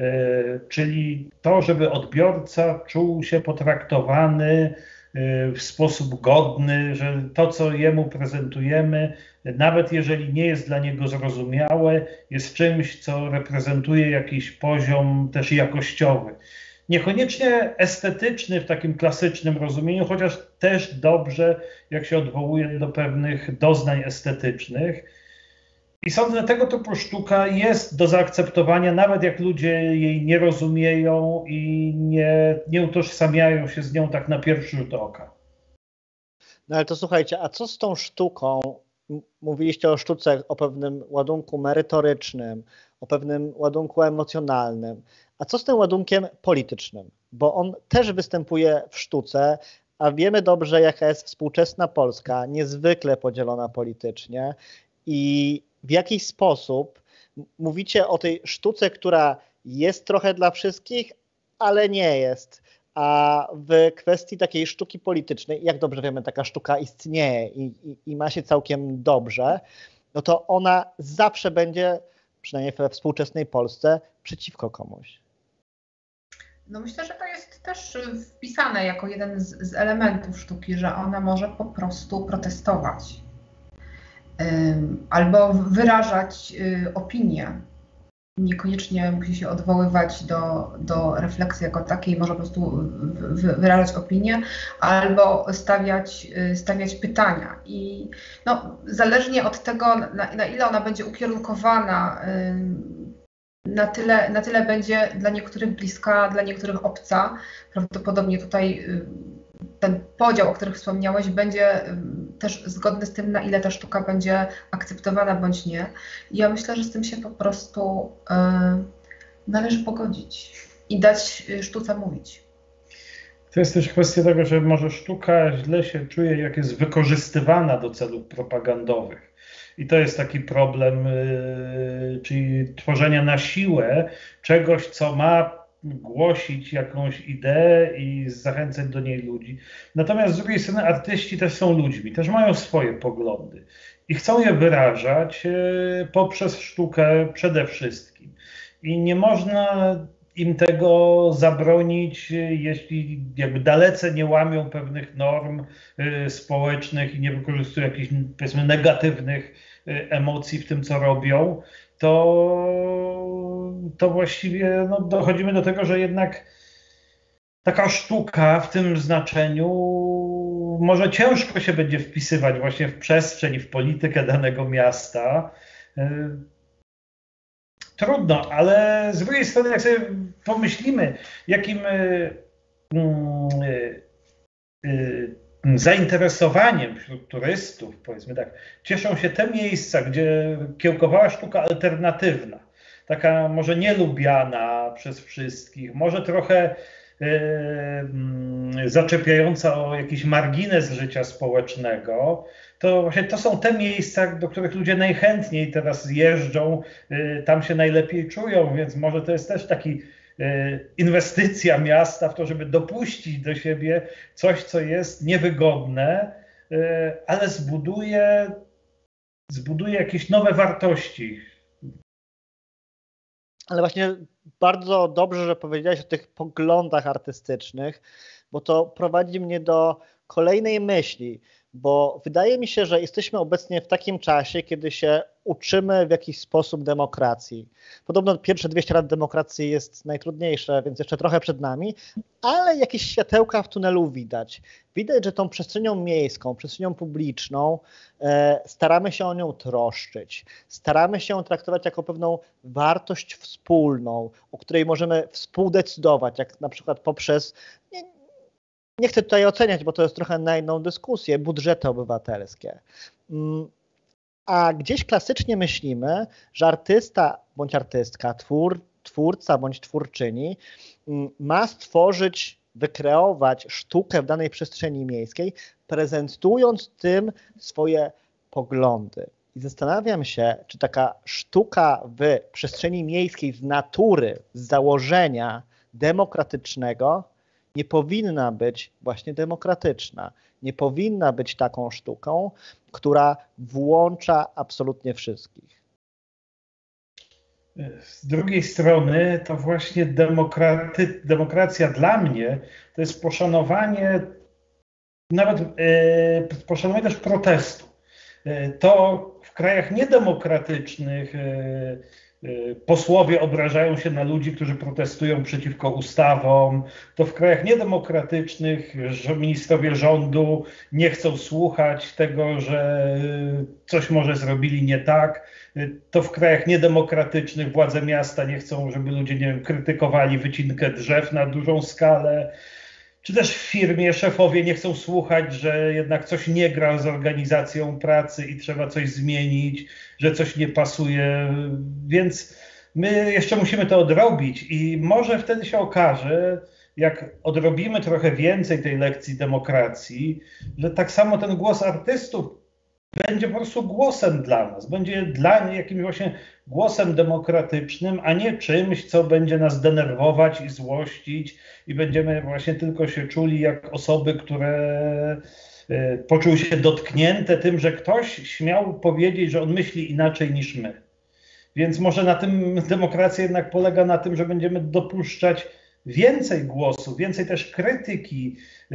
czyli to, żeby odbiorca czuł się potraktowany w sposób godny, że to, co jemu prezentujemy, nawet jeżeli nie jest dla niego zrozumiałe, jest czymś, co reprezentuje jakiś poziom też jakościowy. Niekoniecznie estetyczny w takim klasycznym rozumieniu, chociaż też dobrze, jak się odwołuje do pewnych doznań estetycznych. I sądzę, że tego typu sztuka jest do zaakceptowania, nawet jak ludzie jej nie rozumieją i nie utożsamiają się z nią tak na pierwszy rzut oka. No ale to słuchajcie, a co z tą sztuką? Mówiliście o sztuce, o pewnym ładunku merytorycznym, o pewnym ładunku emocjonalnym. A co z tym ładunkiem politycznym? Bo on też występuje w sztuce, a wiemy dobrze, jaka jest współczesna Polska, niezwykle podzielona politycznie i w jakiś sposób mówicie o tej sztuce, która jest trochę dla wszystkich, ale nie jest. A w kwestii takiej sztuki politycznej, jak dobrze wiemy, taka sztuka istnieje i ma się całkiem dobrze, no to ona zawsze będzie, przynajmniej we współczesnej Polsce, przeciwko komuś. No myślę, że to jest też wpisane jako jeden z elementów sztuki, że ona może po prostu protestować albo wyrażać opinię. Niekoniecznie musi się odwoływać do refleksji jako takiej, może po prostu wyrażać opinię albo stawiać pytania. I no, zależnie od tego, na ile ona będzie ukierunkowana, na tyle będzie dla niektórych bliska, dla niektórych obca. Prawdopodobnie tutaj ten podział, o którym wspomniałeś, będzie też zgodny z tym, na ile ta sztuka będzie akceptowana bądź nie. I ja myślę, że z tym się po prostu należy pogodzić i dać sztuce mówić. To jest też kwestia tego, że może sztuka źle się czuje, jak jest wykorzystywana do celów propagandowych. I to jest taki problem, czyli tworzenia na siłę czegoś, co ma głosić jakąś ideę i zachęcać do niej ludzi. Natomiast z drugiej strony artyści też są ludźmi, też mają swoje poglądy i chcą je wyrażać poprzez sztukę przede wszystkim. I nie można im tego zabronić, jeśli jakby dalece nie łamią pewnych norm społecznych i nie wykorzystują jakichś, powiedzmy, negatywnych emocji w tym, co robią, to właściwie no, dochodzimy do tego, że jednak taka sztuka w tym znaczeniu może ciężko się będzie wpisywać właśnie w przestrzeń, w politykę danego miasta. Trudno, ale z drugiej strony, jak sobie pomyślimy, jakim zainteresowaniem wśród turystów, powiedzmy tak, cieszą się te miejsca, gdzie kiełkowała sztuka alternatywna, taka może nielubiana przez wszystkich, może trochę zaczepiająca o jakiś margines życia społecznego, to właśnie to są te miejsca, do których ludzie najchętniej teraz jeżdżą, tam się najlepiej czują, więc może to jest też taki inwestycja miasta w to, żeby dopuścić do siebie coś, co jest niewygodne, ale zbuduje jakieś nowe wartości. Ale właśnie bardzo dobrze, że powiedziałeś o tych poglądach artystycznych, bo to prowadzi mnie do kolejnej myśli, bo wydaje mi się, że jesteśmy obecnie w takim czasie, kiedy się uczymy w jakiś sposób demokracji. Podobno pierwsze 200 lat demokracji jest najtrudniejsze, więc jeszcze trochę przed nami, ale jakieś światełka w tunelu widać. Widać, że tą przestrzenią miejską, przestrzenią publiczną staramy się o nią troszczyć. Staramy się ją traktować jako pewną wartość wspólną, o której możemy współdecydować, jak na przykład poprzez... Nie chcę tutaj oceniać, bo to jest trochę na inną dyskusję, budżety obywatelskie. A gdzieś klasycznie myślimy, że artysta bądź artystka, twórca bądź twórczyni ma stworzyć, wykreować sztukę w danej przestrzeni miejskiej, prezentując tym swoje poglądy. I zastanawiam się, czy taka sztuka w przestrzeni miejskiej z natury, z założenia demokratycznego nie powinna być właśnie demokratyczna. Nie powinna być taką sztuką, która włącza absolutnie wszystkich. Z drugiej strony to właśnie demokracja dla mnie to jest poszanowanie, nawet poszanowanie też protestu. to w krajach niedemokratycznych posłowie obrażają się na ludzi, którzy protestują przeciwko ustawom, to w krajach niedemokratycznych ministrowie rządu nie chcą słuchać tego, że coś może zrobili nie tak, to w krajach niedemokratycznych władze miasta nie chcą, żeby ludzie, nie wiem, krytykowali wycinkę drzew na dużą skalę, czy też w firmie szefowie nie chcą słuchać, że jednak coś nie gra z organizacją pracy i trzeba coś zmienić, że coś nie pasuje, więc my jeszcze musimy to odrobić i może wtedy się okaże, jak odrobimy trochę więcej tej lekcji demokracji, że tak samo ten głos artystów będzie po prostu głosem dla nas, będzie dla nich jakimś właśnie głosem demokratycznym, a nie czymś, co będzie nas denerwować i złościć i będziemy właśnie tylko się czuli jak osoby, które poczuły się dotknięte tym, że ktoś śmiał powiedzieć, że on myśli inaczej niż my. Więc może na tym demokracja jednak polega na tym, że będziemy dopuszczać więcej głosów, więcej też krytyki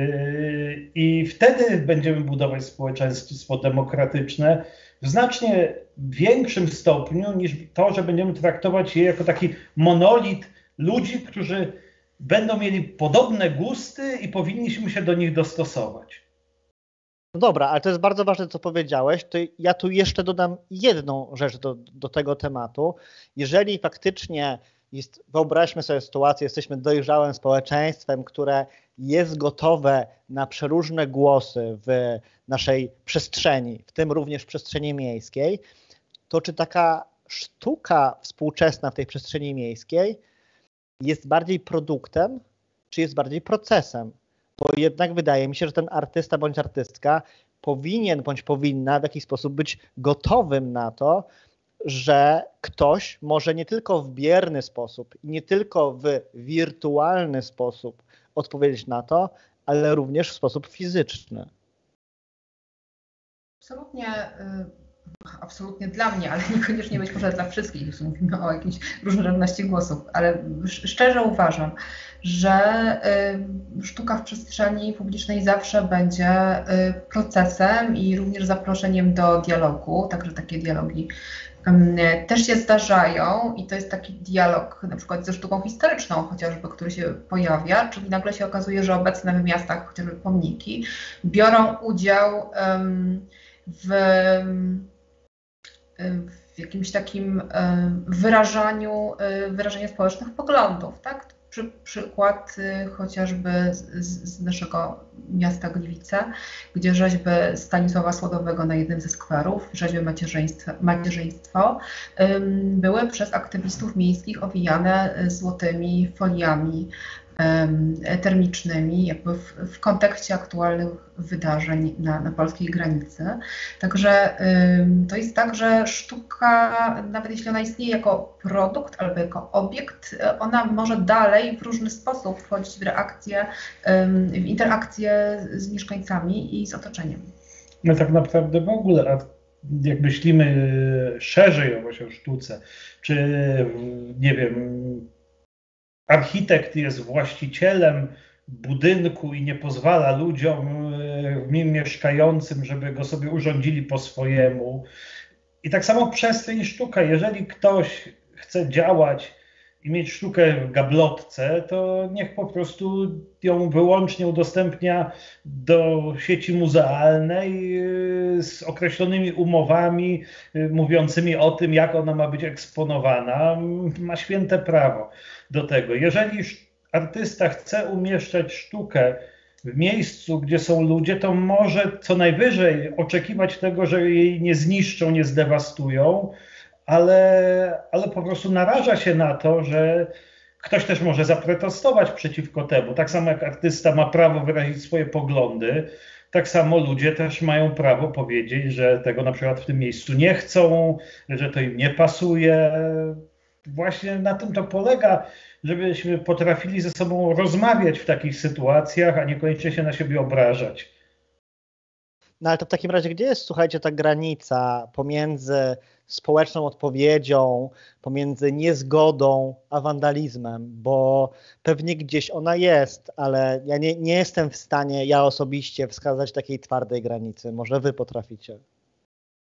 i wtedy będziemy budować społeczeństwo demokratyczne w znacznie większym stopniu niż to, że będziemy traktować je jako taki monolit ludzi, którzy będą mieli podobne gusty i powinniśmy się do nich dostosować. No dobra, ale to jest bardzo ważne, co powiedziałeś. To ja tu jeszcze dodam jedną rzecz do tego tematu. Jeżeli faktycznie wyobraźmy sobie sytuację, jesteśmy dojrzałym społeczeństwem, które jest gotowe na przeróżne głosy w naszej przestrzeni, w tym również w przestrzeni miejskiej, to czy taka sztuka współczesna w tej przestrzeni miejskiej jest bardziej produktem, czy jest bardziej procesem? Bo jednak wydaje mi się, że ten artysta bądź artystka powinien bądź powinna w jakiś sposób być gotowym na to, że ktoś może nie tylko w bierny sposób i nie tylko w wirtualny sposób odpowiedzieć na to, ale również w sposób fizyczny. Absolutnie dla mnie, ale niekoniecznie być może dla wszystkich, jeśli mówimy o jakiejś różnorodności głosów, ale szczerze uważam, że sztuka w przestrzeni publicznej zawsze będzie procesem i również zaproszeniem do dialogu, także takie dialogi też się zdarzają i to jest taki dialog na przykład ze sztuką historyczną chociażby, który się pojawia, czyli nagle się okazuje, że obecne w miastach chociażby pomniki biorą udział w jakimś takim wyrażaniu społecznych poglądów, tak? Przykład chociażby z naszego miasta Gliwice, gdzie rzeźby Stanisława Słodowego na jednym ze skwerów, rzeźby macierzyństwo, były przez aktywistów miejskich owijane złotymi foliami termicznymi, jakby w kontekście aktualnych wydarzeń na polskiej granicy. Także to jest tak, że sztuka, nawet jeśli ona istnieje jako produkt albo jako obiekt, ona może dalej w różny sposób wchodzić w interakcję z mieszkańcami i z otoczeniem. No tak naprawdę w ogóle, jak myślimy szerzej o sztuce, czy nie wiem, architekt jest właścicielem budynku i nie pozwala ludziom w nim mieszkającym, żeby go sobie urządzili po swojemu. I tak samo przestrzeń i sztuka. Jeżeli ktoś chce działać i mieć sztukę w gablotce, to niech po prostu ją wyłącznie udostępnia do sieci muzealnej z określonymi umowami mówiącymi o tym, jak ona ma być eksponowana. Ma święte prawo do tego. Jeżeli artysta chce umieszczać sztukę w miejscu, gdzie są ludzie, to może co najwyżej oczekiwać tego, że jej nie zniszczą, nie zdewastują, ale po prostu naraża się na to, że ktoś też może zaprotestować przeciwko temu. Tak samo jak artysta ma prawo wyrazić swoje poglądy, tak samo ludzie też mają prawo powiedzieć, że tego na przykład w tym miejscu nie chcą, że to im nie pasuje. Właśnie na tym to polega, żebyśmy potrafili ze sobą rozmawiać w takich sytuacjach, a niekoniecznie się na siebie obrażać. No ale to w takim razie gdzie jest, słuchajcie, ta granica pomiędzy społeczną odpowiedzią, pomiędzy niezgodą a wandalizmem, bo pewnie gdzieś ona jest, ale ja nie jestem w stanie, ja osobiście, wskazać takiej twardej granicy. Może wy potraficie.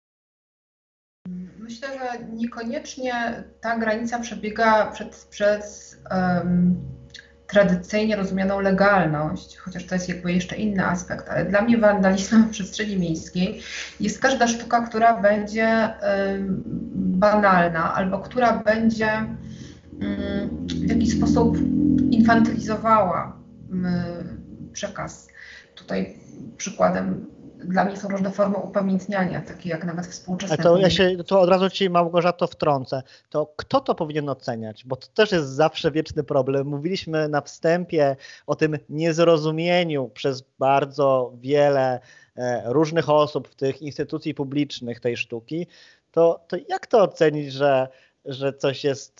Myślę, że niekoniecznie ta granica przebiega przez tradycyjnie rozumianą legalność, chociaż to jest jakby jeszcze inny aspekt, ale dla mnie wandalizmem w przestrzeni miejskiej jest każda sztuka, która będzie banalna albo która będzie w jakiś sposób infantylizowała przekaz. Tutaj przykładem dla mnie są różne formy upamiętniania, takie jak nawet współczesne. To ja się to od razu Ci, Małgorzato, wtrącę. To kto to powinien oceniać? Bo to też jest zawsze wieczny problem. Mówiliśmy na wstępie o tym niezrozumieniu przez bardzo wiele różnych osób w tych instytucji publicznych tej sztuki. To jak to ocenić, że coś jest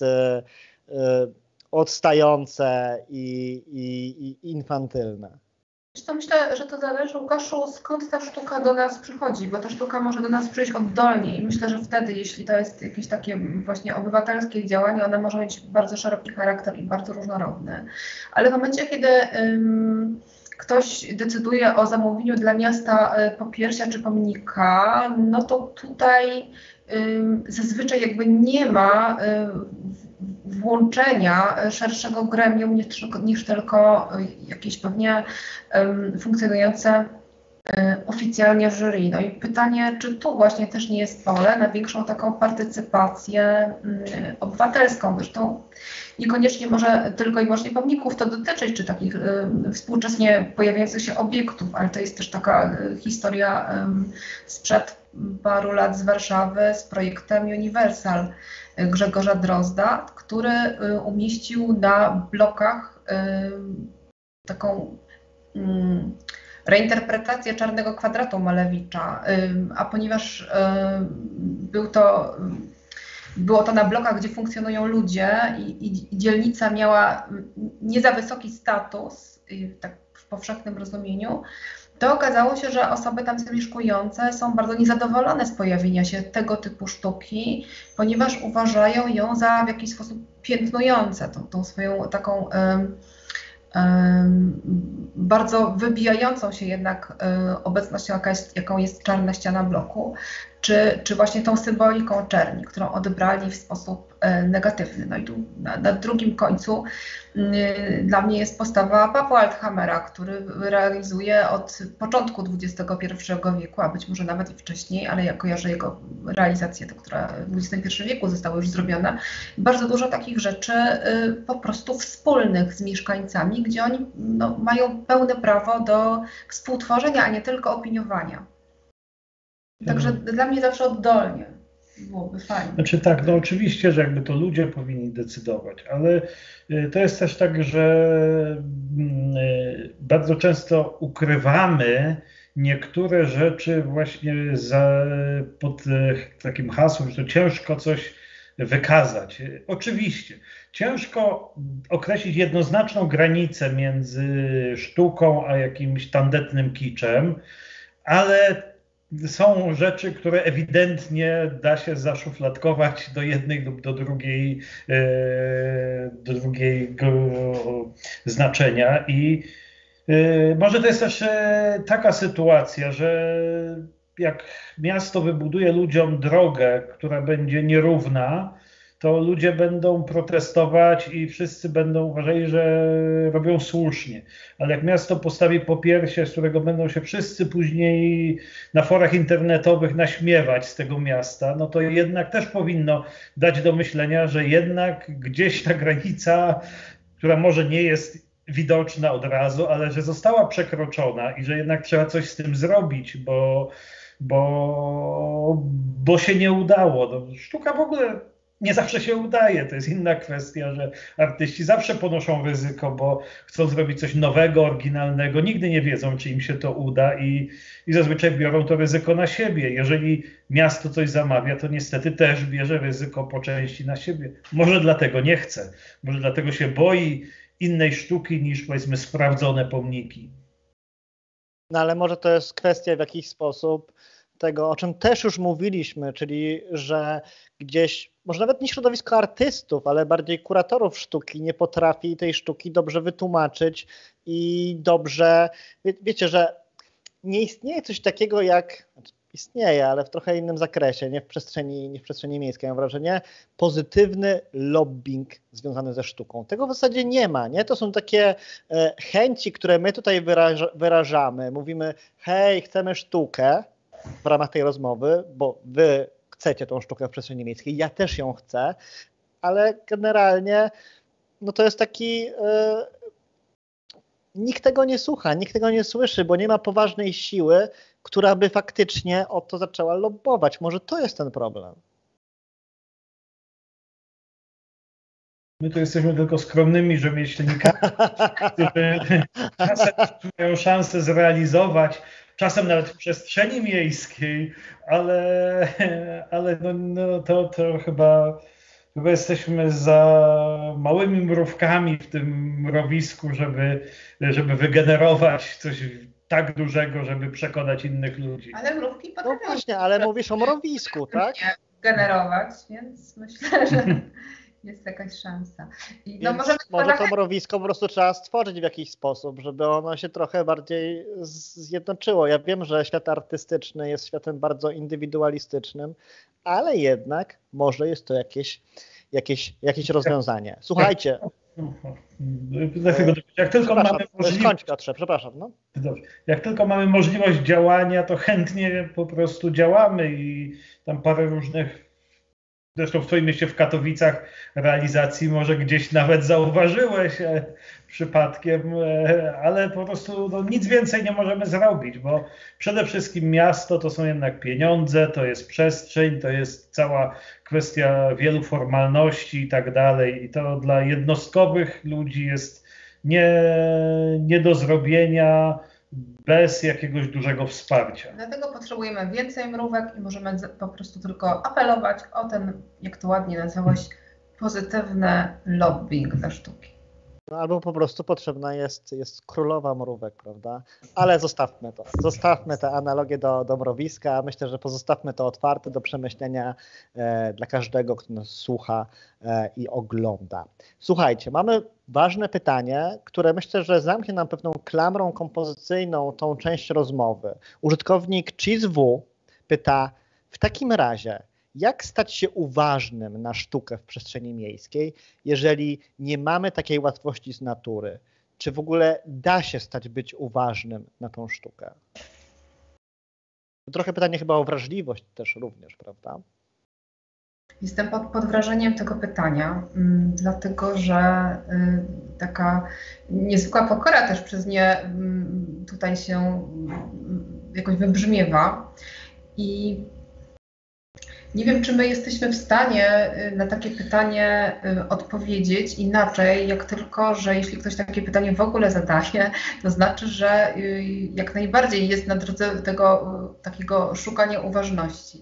odstające i infantylne? Zresztą myślę, że to zależy, Łukaszu, skąd ta sztuka do nas przychodzi, bo ta sztuka może do nas przyjść oddolnie i myślę, że wtedy, jeśli to jest jakieś takie właśnie obywatelskie działanie, ona może mieć bardzo szeroki charakter i bardzo różnorodny. Ale w momencie, kiedy ktoś decyduje o zamówieniu dla miasta popiersia czy pomnika, no to tutaj zazwyczaj jakby nie ma włączenia szerszego gremium niż tylko jakieś pewnie funkcjonujące oficjalnie jury. No i pytanie, czy tu właśnie też nie jest pole na większą taką partycypację obywatelską. Zresztą niekoniecznie może tylko i wyłącznie pomników to dotyczyć, czy takich współcześnie pojawiających się obiektów, ale to jest też taka historia sprzed paru lat z Warszawy z projektem Universal Grzegorza Drozda, który umieścił na blokach taką reinterpretację Czarnego Kwadratu Malewicza, a ponieważ było to na blokach, gdzie funkcjonują ludzie i dzielnica miała nie za wysoki status, tak w powszechnym rozumieniu, to okazało się, że osoby tam zamieszkujące są bardzo niezadowolone z pojawienia się tego typu sztuki, ponieważ uważają ją za w jakiś sposób piętnujące tą swoją taką bardzo wybijającą się jednak obecnością, jaką jest czarna ściana bloku, czy właśnie tą symboliką czerni, którą odebrali w sposób negatywny. No i tu na drugim końcu dla mnie jest postawa Pawła Althammera, który realizuje od początku XXI wieku, a być może nawet i wcześniej, ale ja kojarzę jego realizacje, które w XXI wieku zostały już zrobione. Bardzo dużo takich rzeczy po prostu wspólnych z mieszkańcami, gdzie oni mają pełne prawo do współtworzenia, a nie tylko opiniowania. Także dla mnie zawsze oddolnie byłoby fajnie. Znaczy tak, no oczywiście, że jakby to ludzie powinni decydować, ale to jest też tak, że bardzo często ukrywamy niektóre rzeczy właśnie pod takim hasłem, że to ciężko coś wykazać. Oczywiście, ciężko określić jednoznaczną granicę między sztuką a jakimś tandetnym kiczem, ale są rzeczy, które ewidentnie da się zaszufladkować do jednej lub do drugiego znaczenia i może to jest też taka sytuacja, że jak miasto wybuduje ludziom drogę, która będzie nierówna, to ludzie będą protestować i wszyscy będą uważali, że robią słusznie. Ale jak miasto postawi popiersie, z którego będą się wszyscy później na forach internetowych naśmiewać z tego miasta, no to jednak też powinno dać do myślenia, że jednak gdzieś ta granica, która może nie jest widoczna od razu, ale że została przekroczona i że jednak trzeba coś z tym zrobić, bo się nie udało. No, sztuka w ogóle nie zawsze się udaje. To jest inna kwestia, że artyści zawsze ponoszą ryzyko, bo chcą zrobić coś nowego, oryginalnego. Nigdy nie wiedzą, czy im się to uda i zazwyczaj biorą to ryzyko na siebie. Jeżeli miasto coś zamawia, to niestety też bierze ryzyko po części na siebie. Może dlatego nie chce, może dlatego się boi innej sztuki niż, powiedzmy, sprawdzone pomniki. No ale może to jest kwestia w jakiś sposób tego, o czym też już mówiliśmy, czyli że gdzieś, może nawet nie środowisko artystów, ale bardziej kuratorów sztuki nie potrafi tej sztuki dobrze wytłumaczyć i dobrze, wiecie, że nie istnieje coś takiego jak, istnieje, ale w trochę innym zakresie, nie w przestrzeni miejskiej, mam wrażenie, pozytywny lobbying związany ze sztuką. Tego w zasadzie nie ma, nie? To są takie chęci, które my tutaj wyrażamy. Mówimy, hej, chcemy sztukę w ramach tej rozmowy, bo wy chcecie tą sztukę w przestrzeni miejskiej, ja też ją chcę, ale generalnie no to jest taki... Nikt tego nie słucha, nikt tego nie słyszy, bo nie ma poważnej siły, która by faktycznie o to zaczęła lobbować. Może to jest ten problem. My tu jesteśmy tylko skromnymi rzemieślnikami, którzy czasem mają szansę zrealizować, czasem nawet w przestrzeni miejskiej, ale to chyba jesteśmy za małymi mrówkami w tym mrowisku, żeby wygenerować coś tak dużego, żeby przekonać innych ludzi. Ale mrówki potrafią... No właśnie, ale mówisz o mrowisku, tak? ...generować, więc myślę, że jest jakaś szansa. I no może to mrowisko po prostu trzeba stworzyć w jakiś sposób, żeby ono się trochę bardziej zjednoczyło. Ja wiem, że świat artystyczny jest światem bardzo indywidualistycznym, ale jednak może jest to jakieś rozwiązanie. Słuchajcie. Jak tylko mamy możliwość... Piotrze, przepraszam. No. Dobrze. Jak tylko mamy możliwość działania, to chętnie po prostu działamy i tam parę różnych, zresztą w twoim mieście w Katowicach, realizacji może gdzieś nawet zauważyłeś przypadkiem, ale po prostu nic więcej nie możemy zrobić, bo przede wszystkim miasto to są jednak pieniądze, to jest przestrzeń, to jest cała kwestia wielu formalności i tak dalej i to dla jednostkowych ludzi jest nie do zrobienia bez jakiegoś dużego wsparcia. Dlatego potrzebujemy więcej mrówek i możemy po prostu tylko apelować o ten, jak to ładnie nazwałeś, pozytywny lobbying dla sztuki. No, albo po prostu potrzebna jest królowa mrówek, prawda? Ale zostawmy to. Zostawmy tę analogię do mrowiska. Myślę, że pozostawmy to otwarte do przemyślenia dla każdego, kto nas słucha i ogląda. Słuchajcie, mamy ważne pytanie, które myślę, że zamknie nam pewną klamrą kompozycyjną tą część rozmowy. Użytkownik CheeseW pyta, w takim razie, jak stać się uważnym na sztukę w przestrzeni miejskiej, jeżeli nie mamy takiej łatwości z natury? Czy w ogóle da się być uważnym na tą sztukę? To trochę pytanie chyba o wrażliwość też również, prawda? Jestem pod wrażeniem tego pytania, dlatego że taka niezwykła pokora też przez nie tutaj się jakoś wybrzmiewa i nie wiem, czy my jesteśmy w stanie na takie pytanie odpowiedzieć inaczej, jak tylko, że jeśli ktoś takie pytanie w ogóle zadaje, to znaczy, że jak najbardziej jest na drodze tego takiego szukania uważności.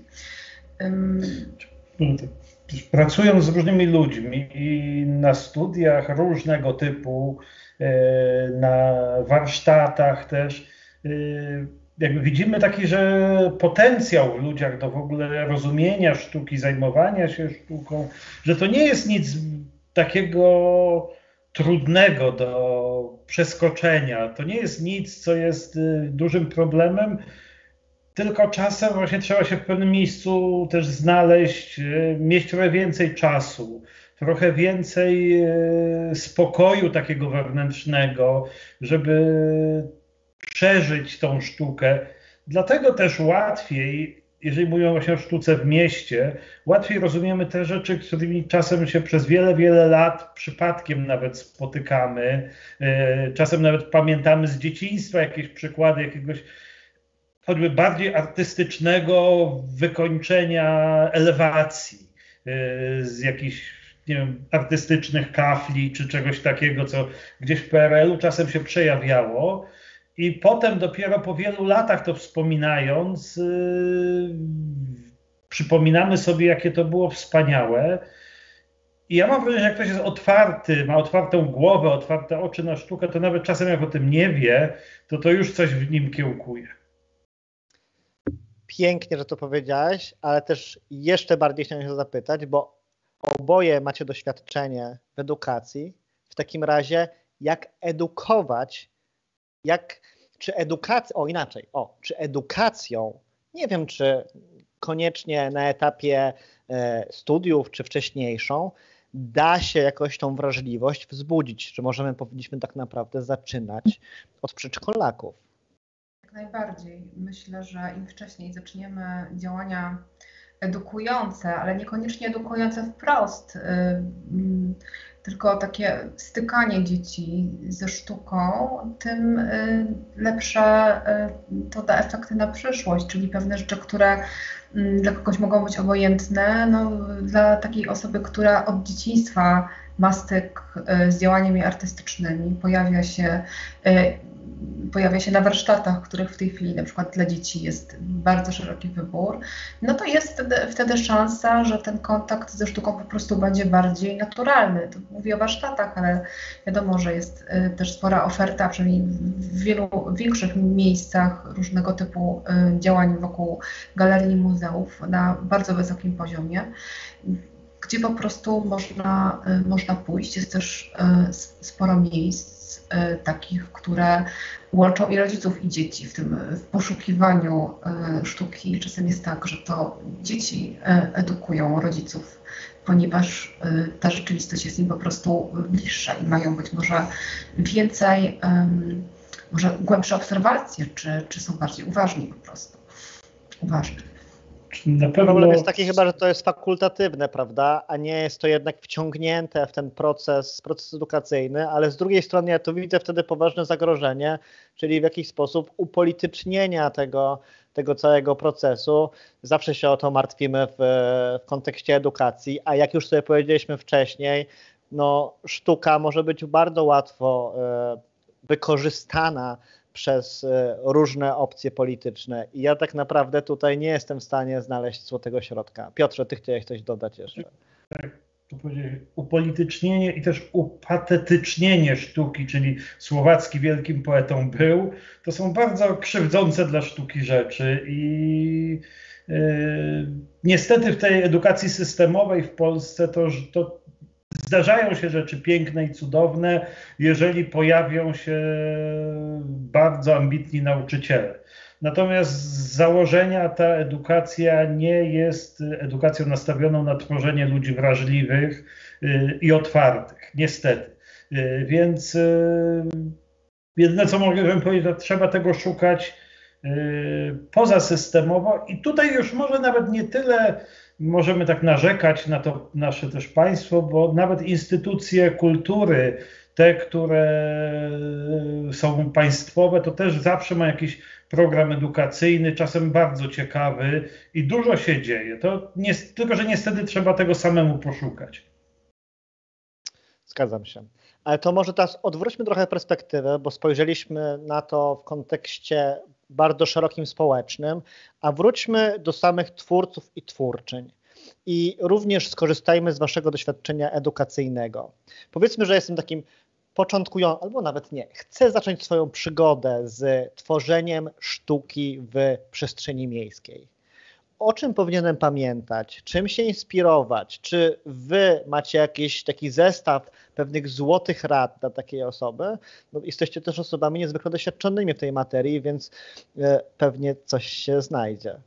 Pracując z różnymi ludźmi i na studiach różnego typu, na warsztatach też, jakby widzimy taki, że potencjał w ludziach do w ogóle rozumienia sztuki, zajmowania się sztuką, że to nie jest nic takiego trudnego do przeskoczenia. To nie jest nic, co jest dużym problemem, tylko czasem właśnie trzeba się w pewnym miejscu też znaleźć, mieć trochę więcej czasu, trochę więcej spokoju takiego wewnętrznego, żeby przeżyć tą sztukę. Dlatego też łatwiej, jeżeli mówimy właśnie o sztuce w mieście, łatwiej rozumiemy te rzeczy, którymi czasem się przez wiele, wiele lat przypadkiem nawet spotykamy. Czasem nawet pamiętamy z dzieciństwa jakieś przykłady jakiegoś choćby bardziej artystycznego wykończenia elewacji, z jakichś, nie wiem, artystycznych kafli czy czegoś takiego, co gdzieś w PRL-u czasem się przejawiało. I potem dopiero po wielu latach to wspominając, przypominamy sobie, jakie to było wspaniałe. I ja mam wrażenie, że jak ktoś jest otwarty, ma otwartą głowę, otwarte oczy na sztukę, to nawet czasem jak o tym nie wie, to już coś w nim kiełkuje. Pięknie, że to powiedziałeś, ale też jeszcze bardziej chciałem się zapytać, bo oboje macie doświadczenie w edukacji. W takim razie, jak edukować, czy edukacją Nie wiem, czy koniecznie na etapie studiów, czy wcześniejszą, da się jakoś tą wrażliwość wzbudzić, czy powinniśmy tak naprawdę zaczynać od przedszkolaków. Jak najbardziej. Myślę, że im wcześniej zaczniemy działania edukujące, ale niekoniecznie edukujące wprost, tylko takie stykanie dzieci ze sztuką, tym lepsze to da efekty na przyszłość, czyli pewne rzeczy, które dla kogoś mogą być obojętne, no, dla takiej osoby, która od dzieciństwa ma styk z działaniami artystycznymi, pojawia się na warsztatach, których w tej chwili na przykład dla dzieci jest bardzo szeroki wybór, no to jest wtedy szansa, że ten kontakt ze sztuką po prostu będzie bardziej naturalny. To mówię o warsztatach, ale wiadomo, że jest też spora oferta, przynajmniej w wielu większych miejscach różnego typu działań wokół galerii i muzeów na bardzo wysokim poziomie, gdzie po prostu można pójść. Jest też sporo miejsc takich, które łączą i rodziców, i dzieci w poszukiwaniu sztuki. Czasem jest tak, że to dzieci edukują rodziców, ponieważ ta rzeczywistość jest im po prostu bliższa i mają być może więcej, może głębsze obserwacje, czy są bardziej uważni po prostu. Uważni. Na pewno... Problem jest taki chyba, że to jest fakultatywne, prawda, a nie jest to jednak wciągnięte w ten proces edukacyjny, ale z drugiej strony ja tu widzę wtedy poważne zagrożenie, czyli w jakiś sposób upolitycznienia tego całego procesu. Zawsze się o to martwimy w kontekście edukacji, a jak już sobie powiedzieliśmy wcześniej, no sztuka może być bardzo łatwo wykorzystana przez różne opcje polityczne i ja tak naprawdę tutaj nie jestem w stanie znaleźć złotego środka. Piotrze, ty chciałeś coś dodać jeszcze. Tak, tu powiedzieć upolitycznienie i też upatetycznienie sztuki, czyli Słowacki wielkim poetą był, to są bardzo krzywdzące dla sztuki rzeczy i niestety w tej edukacji systemowej w Polsce to zdarzają się rzeczy piękne i cudowne, jeżeli pojawią się bardzo ambitni nauczyciele. Natomiast z założenia ta edukacja nie jest edukacją nastawioną na tworzenie ludzi wrażliwych i otwartych, niestety. Więc jedyne, co mogę powiedzieć, to trzeba tego szukać pozasystemowo i tutaj już może nawet nie tyle możemy tak narzekać na to nasze też państwo, bo nawet instytucje kultury, te, które są państwowe, to też zawsze ma jakiś program edukacyjny, czasem bardzo ciekawy i dużo się dzieje. Tylko że niestety trzeba tego samemu poszukać. Zgadzam się. Ale to może teraz odwróćmy trochę perspektywę, bo spojrzeliśmy na to w kontekście bardzo szerokim społecznym, a wróćmy do samych twórców i twórczyń. I również skorzystajmy z waszego doświadczenia edukacyjnego. Powiedzmy, że jestem takim początkującym, albo nawet nie, chcę zacząć swoją przygodę z tworzeniem sztuki w przestrzeni miejskiej. O czym powinienem pamiętać? Czym się inspirować? Czy wy macie jakiś taki zestaw pewnych złotych rad dla takiej osoby? No, jesteście też osobami niezwykle doświadczonymi w tej materii, więc pewnie coś się znajdzie.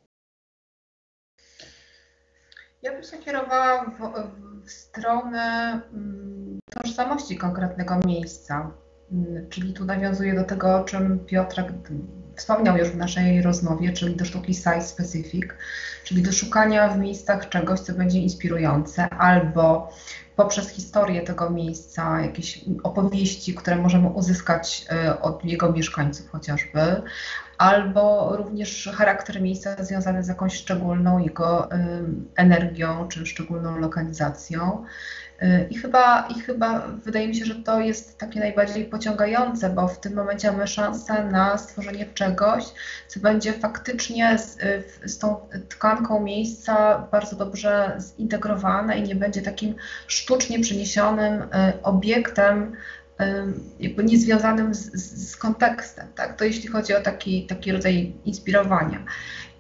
Ja bym się kierowała w stronę tożsamości konkretnego miejsca. Czyli tu nawiązuję do tego, o czym Piotrek wspomniał już w naszej rozmowie, czyli do sztuki site-specific, czyli do szukania w miejscach czegoś, co będzie inspirujące, albo poprzez historię tego miejsca, jakieś opowieści, które możemy uzyskać od jego mieszkańców chociażby, albo również charakter miejsca związany z jakąś szczególną jego energią czy szczególną lokalizacją. I chyba wydaje mi się, że to jest takie najbardziej pociągające, bo w tym momencie mamy szansę na stworzenie czegoś, co będzie faktycznie z tą tkanką miejsca bardzo dobrze zintegrowane i nie będzie takim sztucznie przeniesionym obiektem, jakby niezwiązanym z kontekstem. Tak? To jeśli chodzi o taki rodzaj inspirowania.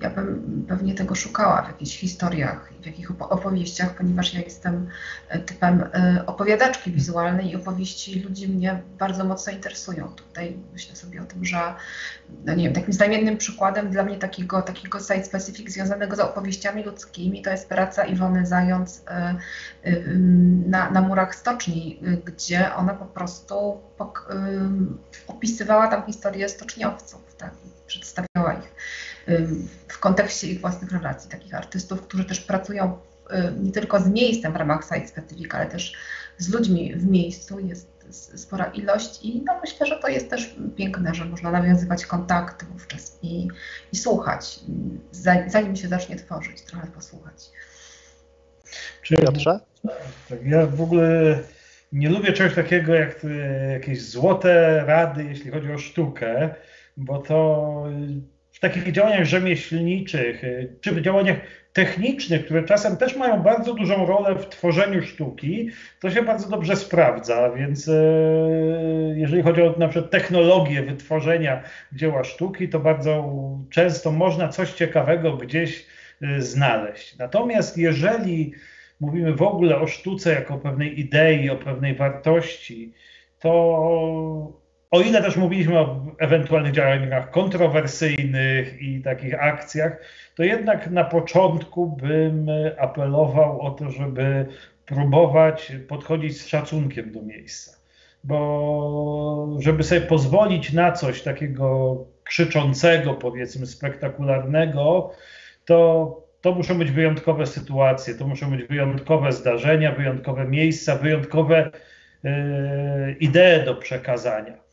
ja bym pewnie tego szukała w jakichś historiach, w jakichś opowieściach, ponieważ ja jestem typem opowiadaczki wizualnej i opowieści ludzi mnie bardzo mocno interesują. Tutaj myślę sobie o tym, że no nie wiem, takim znamiennym przykładem dla mnie takiego site specific związanego z opowieściami ludzkimi to jest praca Iwony Zając na murach stoczni, gdzie ona po prostu opisywała tam historię stoczniowców, tak, i przedstawiała ich w kontekście ich własnych relacji, takich artystów, którzy też pracują nie tylko z miejscem w ramach site specific, ale też z ludźmi w miejscu. Jest spora ilość i no myślę, że to jest też piękne, że można nawiązywać kontakty wówczas i słuchać, zanim się zacznie tworzyć, trochę posłuchać. Piotrze? Tak, ja w ogóle nie lubię czegoś takiego jak jakieś złote rady, jeśli chodzi o sztukę, bo to w takich działaniach rzemieślniczych czy w działaniach technicznych, które czasem też mają bardzo dużą rolę w tworzeniu sztuki, to się bardzo dobrze sprawdza, więc jeżeli chodzi o na przykład technologię wytworzenia dzieła sztuki, to bardzo często można coś ciekawego gdzieś znaleźć. Natomiast jeżeli mówimy w ogóle o sztuce jako o pewnej idei, o pewnej wartości, to o ile też mówiliśmy o ewentualnych działaniach kontrowersyjnych i takich akcjach, to jednak na początku bym apelował o to, żeby próbować podchodzić z szacunkiem do miejsca. Bo żeby sobie pozwolić na coś takiego krzyczącego, powiedzmy spektakularnego, to muszą być wyjątkowe sytuacje, to muszą być wyjątkowe zdarzenia, wyjątkowe miejsca, wyjątkowe idee do przekazania.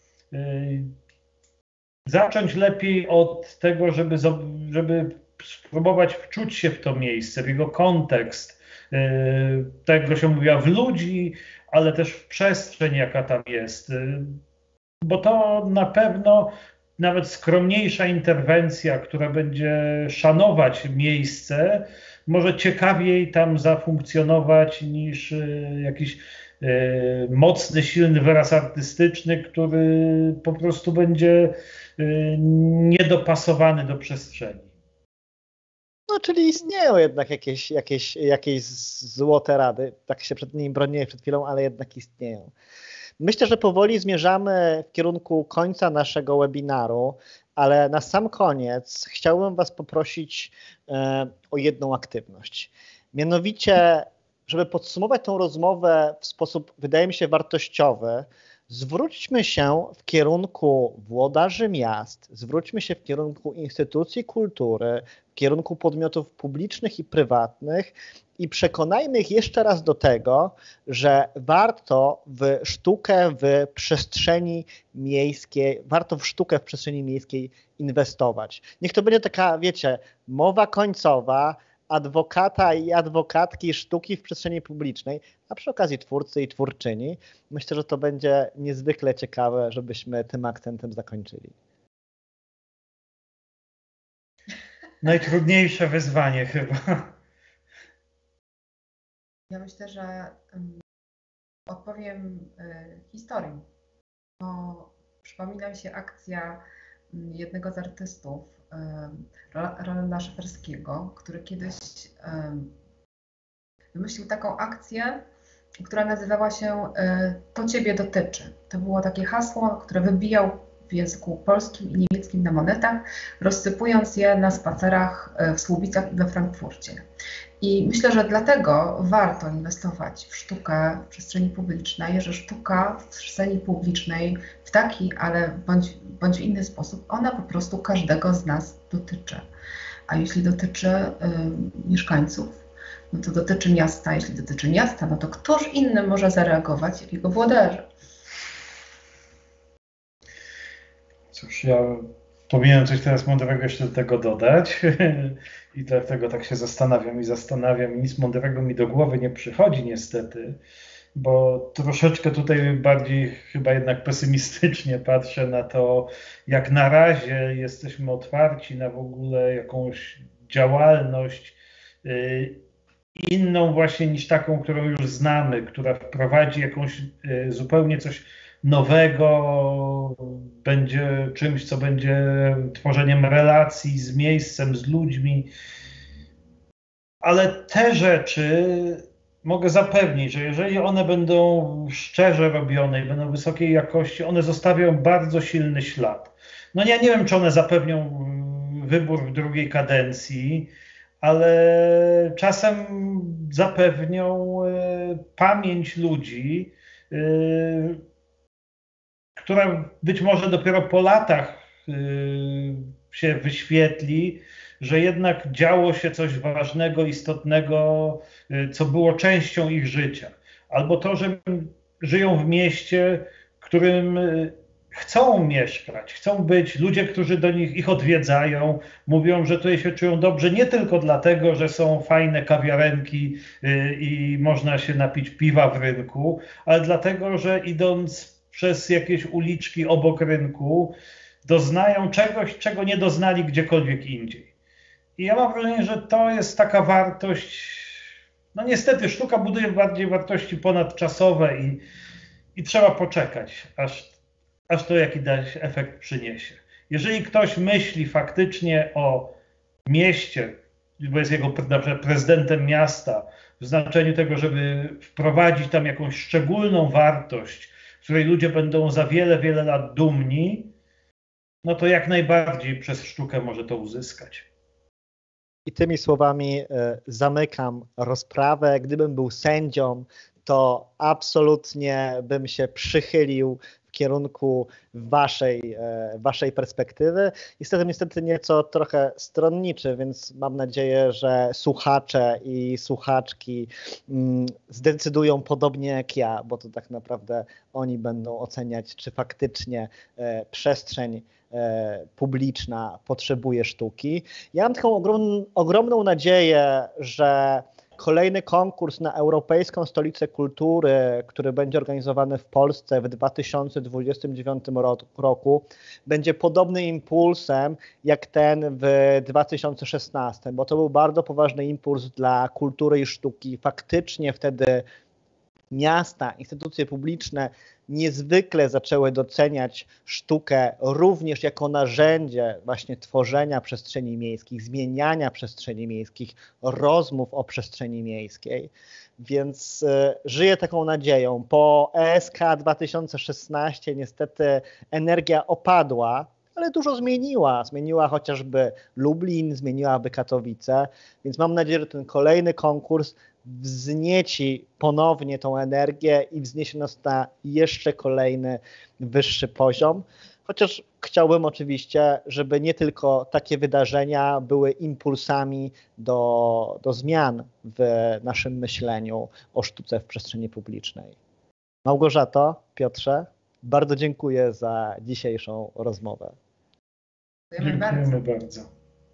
Zacząć lepiej od tego, żeby spróbować wczuć się w to miejsce, w jego kontekst, tego się mówiła, w ludzi, ale też w przestrzeń, jaka tam jest. Bo to na pewno nawet skromniejsza interwencja, która będzie szanować miejsce, może ciekawiej tam zafunkcjonować niż jakiś mocny, silny wyraz artystyczny, który po prostu będzie niedopasowany do przestrzeni. No, czyli istnieją jednak jakieś złote rady. Tak się przed nimi broniłem przed chwilą, ale jednak istnieją. Myślę, że powoli zmierzamy w kierunku końca naszego webinaru, ale na sam koniec chciałbym Was poprosić o jedną aktywność. Mianowicie, żeby podsumować tą rozmowę w sposób, wydaje mi się, wartościowy, zwróćmy się w kierunku włodarzy miast, zwróćmy się w kierunku instytucji kultury, w kierunku podmiotów publicznych i prywatnych i przekonajmy ich jeszcze raz do tego, że warto w sztukę w przestrzeni miejskiej, inwestować. Niech to będzie taka, wiecie, mowa końcowa adwokata i adwokatki sztuki w przestrzeni publicznej, a przy okazji twórcy i twórczyni. Myślę, że to będzie niezwykle ciekawe, żebyśmy tym akcentem zakończyli. Najtrudniejsze wyzwanie chyba. Ja myślę, że odpowiem historii, bo przypomina mi się akcja jednego z artystów, Rolanda Szeferskiego, który kiedyś wymyślił taką akcję, która nazywała się To Ciebie dotyczy. To było takie hasło, które wybijał w języku polskim i niemieckim na monetach, rozsypując je na spacerach w Słubicach i we Frankfurcie. I myślę, że dlatego warto inwestować w sztukę w przestrzeni publicznej, że sztuka w przestrzeni publicznej w taki, ale bądź w inny sposób, ona po prostu każdego z nas dotyczy. A jeśli dotyczy mieszkańców, no to dotyczy miasta. Jeśli dotyczy miasta, no to któż inny może zareagować, jak jego włodarze? Cóż, ja powinienem coś teraz mądrego jeszcze do tego dodać i dlatego tak się zastanawiam i nic mądrego mi do głowy nie przychodzi niestety, bo troszeczkę tutaj bardziej chyba jednak pesymistycznie patrzę na to, jak na razie jesteśmy otwarci na w ogóle jakąś działalność inną właśnie niż taką, którą już znamy, która wprowadzi jakąś zupełnie coś nowego, będzie czymś, co będzie tworzeniem relacji z miejscem, z ludźmi. Ale te rzeczy mogę zapewnić, że jeżeli one będą szczerze robione i będą wysokiej jakości, one zostawią bardzo silny ślad. No ja nie wiem, czy one zapewnią wybór w drugiej kadencji, ale czasem zapewnią pamięć ludzi, która być może dopiero po latach się wyświetli, że jednak działo się coś ważnego, istotnego, co było częścią ich życia. Albo to, że żyją w mieście, w którym chcą mieszkać, chcą być, ludzie, którzy ich odwiedzają, mówią, że tutaj się czują dobrze nie tylko dlatego, że są fajne kawiarenki i można się napić piwa w rynku, ale dlatego, że idąc przez jakieś uliczki obok rynku doznają czegoś, czego nie doznali gdziekolwiek indziej. I ja mam wrażenie, że to jest taka wartość, no niestety sztuka buduje bardziej wartości ponadczasowe i trzeba poczekać, aż to jakiś efekt przyniesie. Jeżeli ktoś myśli faktycznie o mieście, bo jest jego na przykład prezydentem miasta, w znaczeniu tego, żeby wprowadzić tam jakąś szczególną wartość, z której ludzie będą za wiele, wiele lat dumni, no to jak najbardziej przez sztukę może to uzyskać. I tymi słowami zamykam rozprawę. Gdybym był sędzią, to absolutnie bym się przychylił w kierunku waszej perspektywy. Niestety nieco trochę stronniczy, więc mam nadzieję, że słuchacze i słuchaczki zdecydują podobnie jak ja, bo to tak naprawdę oni będą oceniać, czy faktycznie przestrzeń publiczna potrzebuje sztuki. Ja mam taką ogromną nadzieję, że kolejny konkurs na Europejską Stolicę Kultury, który będzie organizowany w Polsce w 2029 roku, będzie podobnym impulsem jak ten w 2016, bo to był bardzo poważny impuls dla kultury i sztuki. Faktycznie wtedy miasta, instytucje publiczne niezwykle zaczęły doceniać sztukę również jako narzędzie właśnie tworzenia przestrzeni miejskich, zmieniania przestrzeni miejskich, rozmów o przestrzeni miejskiej. Więc żyję taką nadzieją. Po ESK 2016 niestety energia opadła, ale dużo zmieniła. Zmieniła chociażby Lublin, zmieniłaby Katowice, więc mam nadzieję, że ten kolejny konkurs wznieci ponownie tą energię i wzniesie nas na jeszcze kolejny wyższy poziom. Chociaż chciałbym oczywiście, żeby nie tylko takie wydarzenia były impulsami do zmian w naszym myśleniu o sztuce w przestrzeni publicznej. Małgorzato, Piotrze, bardzo dziękuję za dzisiejszą rozmowę. Dziękujemy bardzo.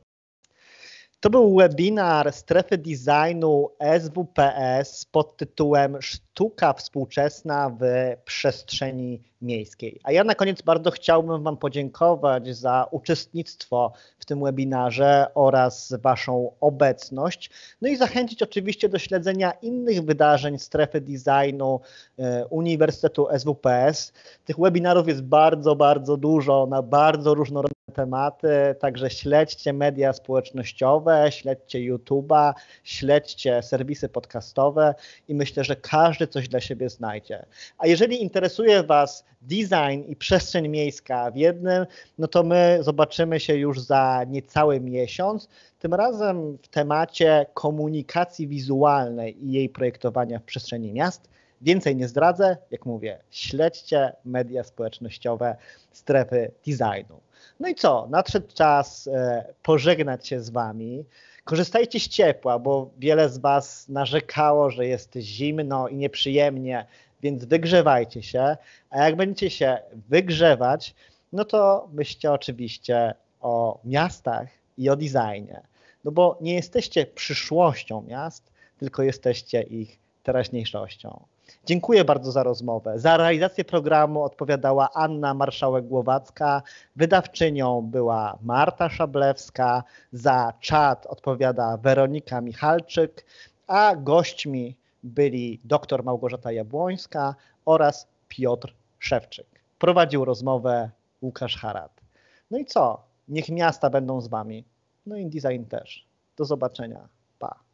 To był webinar Strefy Designu SWPS pod tytułem Sztuka współczesna w przestrzeni miejskiej. A ja na koniec bardzo chciałbym Wam podziękować za uczestnictwo w tym webinarze oraz Waszą obecność. No i zachęcić oczywiście do śledzenia innych wydarzeń Strefy Designu Uniwersytetu SWPS. Tych webinarów jest bardzo, bardzo dużo na bardzo różnorodne tematy, także śledźcie media społecznościowe, śledźcie YouTube'a, śledźcie serwisy podcastowe i myślę, że każdy coś dla siebie znajdzie. A jeżeli interesuje Was design i przestrzeń miejska w jednym, no to my zobaczymy się już za niecały miesiąc, tym razem w temacie komunikacji wizualnej i jej projektowania w przestrzeni miast. Więcej nie zdradzę, jak mówię, śledźcie media społecznościowe Strefy Designu. No i co? Nadszedł czas pożegnać się z Wami. Korzystajcie z ciepła, bo wiele z Was narzekało, że jest zimno i nieprzyjemnie, więc wygrzewajcie się. A jak będziecie się wygrzewać, no to myślcie oczywiście o miastach i o designie. No bo nie jesteście przyszłością miast, tylko jesteście ich teraźniejszością. Dziękuję bardzo za rozmowę. Za realizację programu odpowiadała Anna Marszałek-Głowacka, wydawczynią była Marta Szablewska, za czat odpowiada Weronika Michalczyk, a gośćmi byli dr Małgorzata Jabłońska oraz Piotr Szewczyk. Prowadził rozmowę Łukasz Harat. No i co? Niech miasta będą z wami. No i design też. Do zobaczenia. Pa.